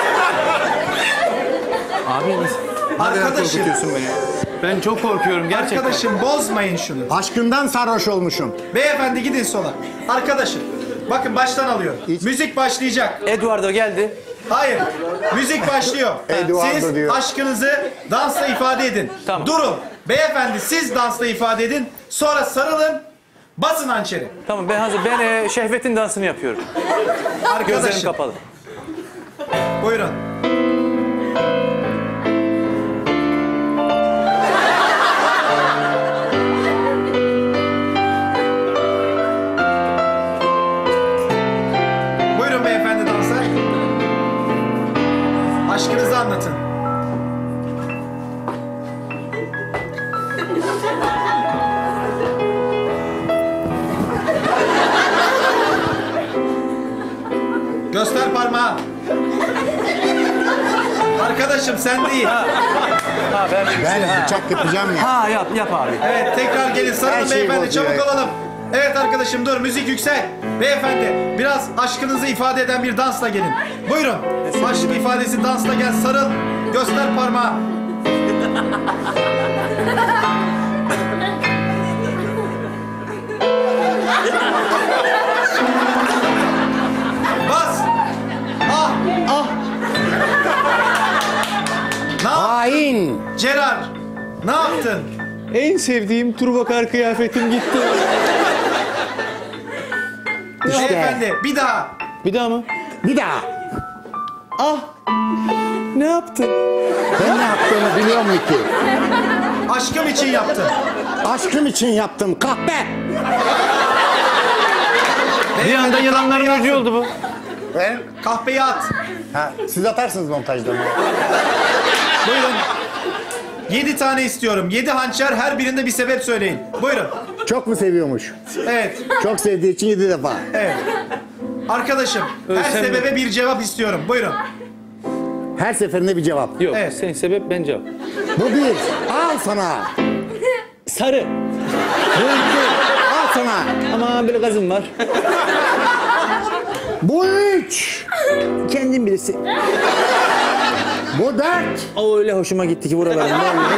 Abi Arkadaşım, beni. Ben çok korkuyorum gerçekten. arkadaşım bozmayın şunu. Aşkından sarhoş olmuşum. Beyefendi gidin sola. Arkadaşım, bakın baştan alıyor. Hiç- Müzik başlayacak. Eduardo geldi. Hayır, müzik başlıyor. Eduardo Siz diyor. aşkınızı dansla ifade edin. Tamam. Durun. Beyefendi siz dansla ifade edin. Sonra sarılın. Basın hançeri. Tamam ben hazır. Ben e, şehvetin dansını yapıyorum. Gözlerim Arkadaşım. kapalı. Buyurun. Buyurun beyefendi dansa. Aşkınızı anlatın. Göster parmağı. Arkadaşım sen değil. Ha ben Ben bıçak yapacağım ya. Ha yap yap abi. Evet tekrar gelin Her sarılın şeyi beyefendi bozuyor çabuk ya. olalım. Evet arkadaşım dur müzik yüksek. Beyefendi biraz aşkınızı ifade eden bir dansla gelin. Buyurun. Aşk ifadesi dansla gel sarıl. Göster parmağı. Bas. Ah. Ah. Ne yap- Hain. Gerard? Ne yaptın? En sevdiğim turbakar kıyafetim gitti. Beyefendi bir daha. Bir daha mı? Bir daha. Ah! Ne yaptın? Ben ne yaptığımı biliyor musun ki? Aşkım için yaptın. Aşkım için yaptım kahpe. Bir anda yılanların öcü oldu bu. Ben? Kahpeyi at. Ha, siz atarsınız montajda mı? Buyurun. Yedi tane istiyorum. Yedi hançer her birinde bir sebep söyleyin. Buyurun. Çok mu seviyormuş? Evet. Çok sevdiği için yedi defa. Evet. Arkadaşım her Ölsem mi? sebebe bir cevap istiyorum. Buyurun. Her seferinde bir cevap. Yok Evet. senin sebep ben cevap. Bu bir. Al sana. Sarı. Bu iki. Al sana. Ama böyle gazım var. Bu üç. Kendin bilirsin. Bu dört. O öyle hoşuma gitti ki buralarım.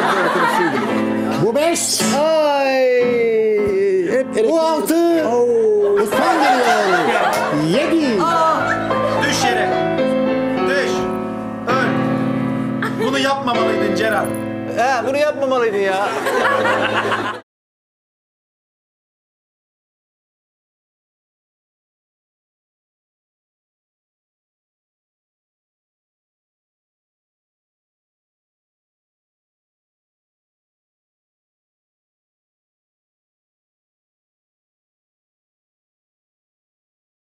Bu beş. Ay. Hep Bu altı. Bu son geliyor. Yedi. Düş yere. Düş. Öl. Bunu yapmamalıydın Gerard. He, bunu yapmamalıydın ya.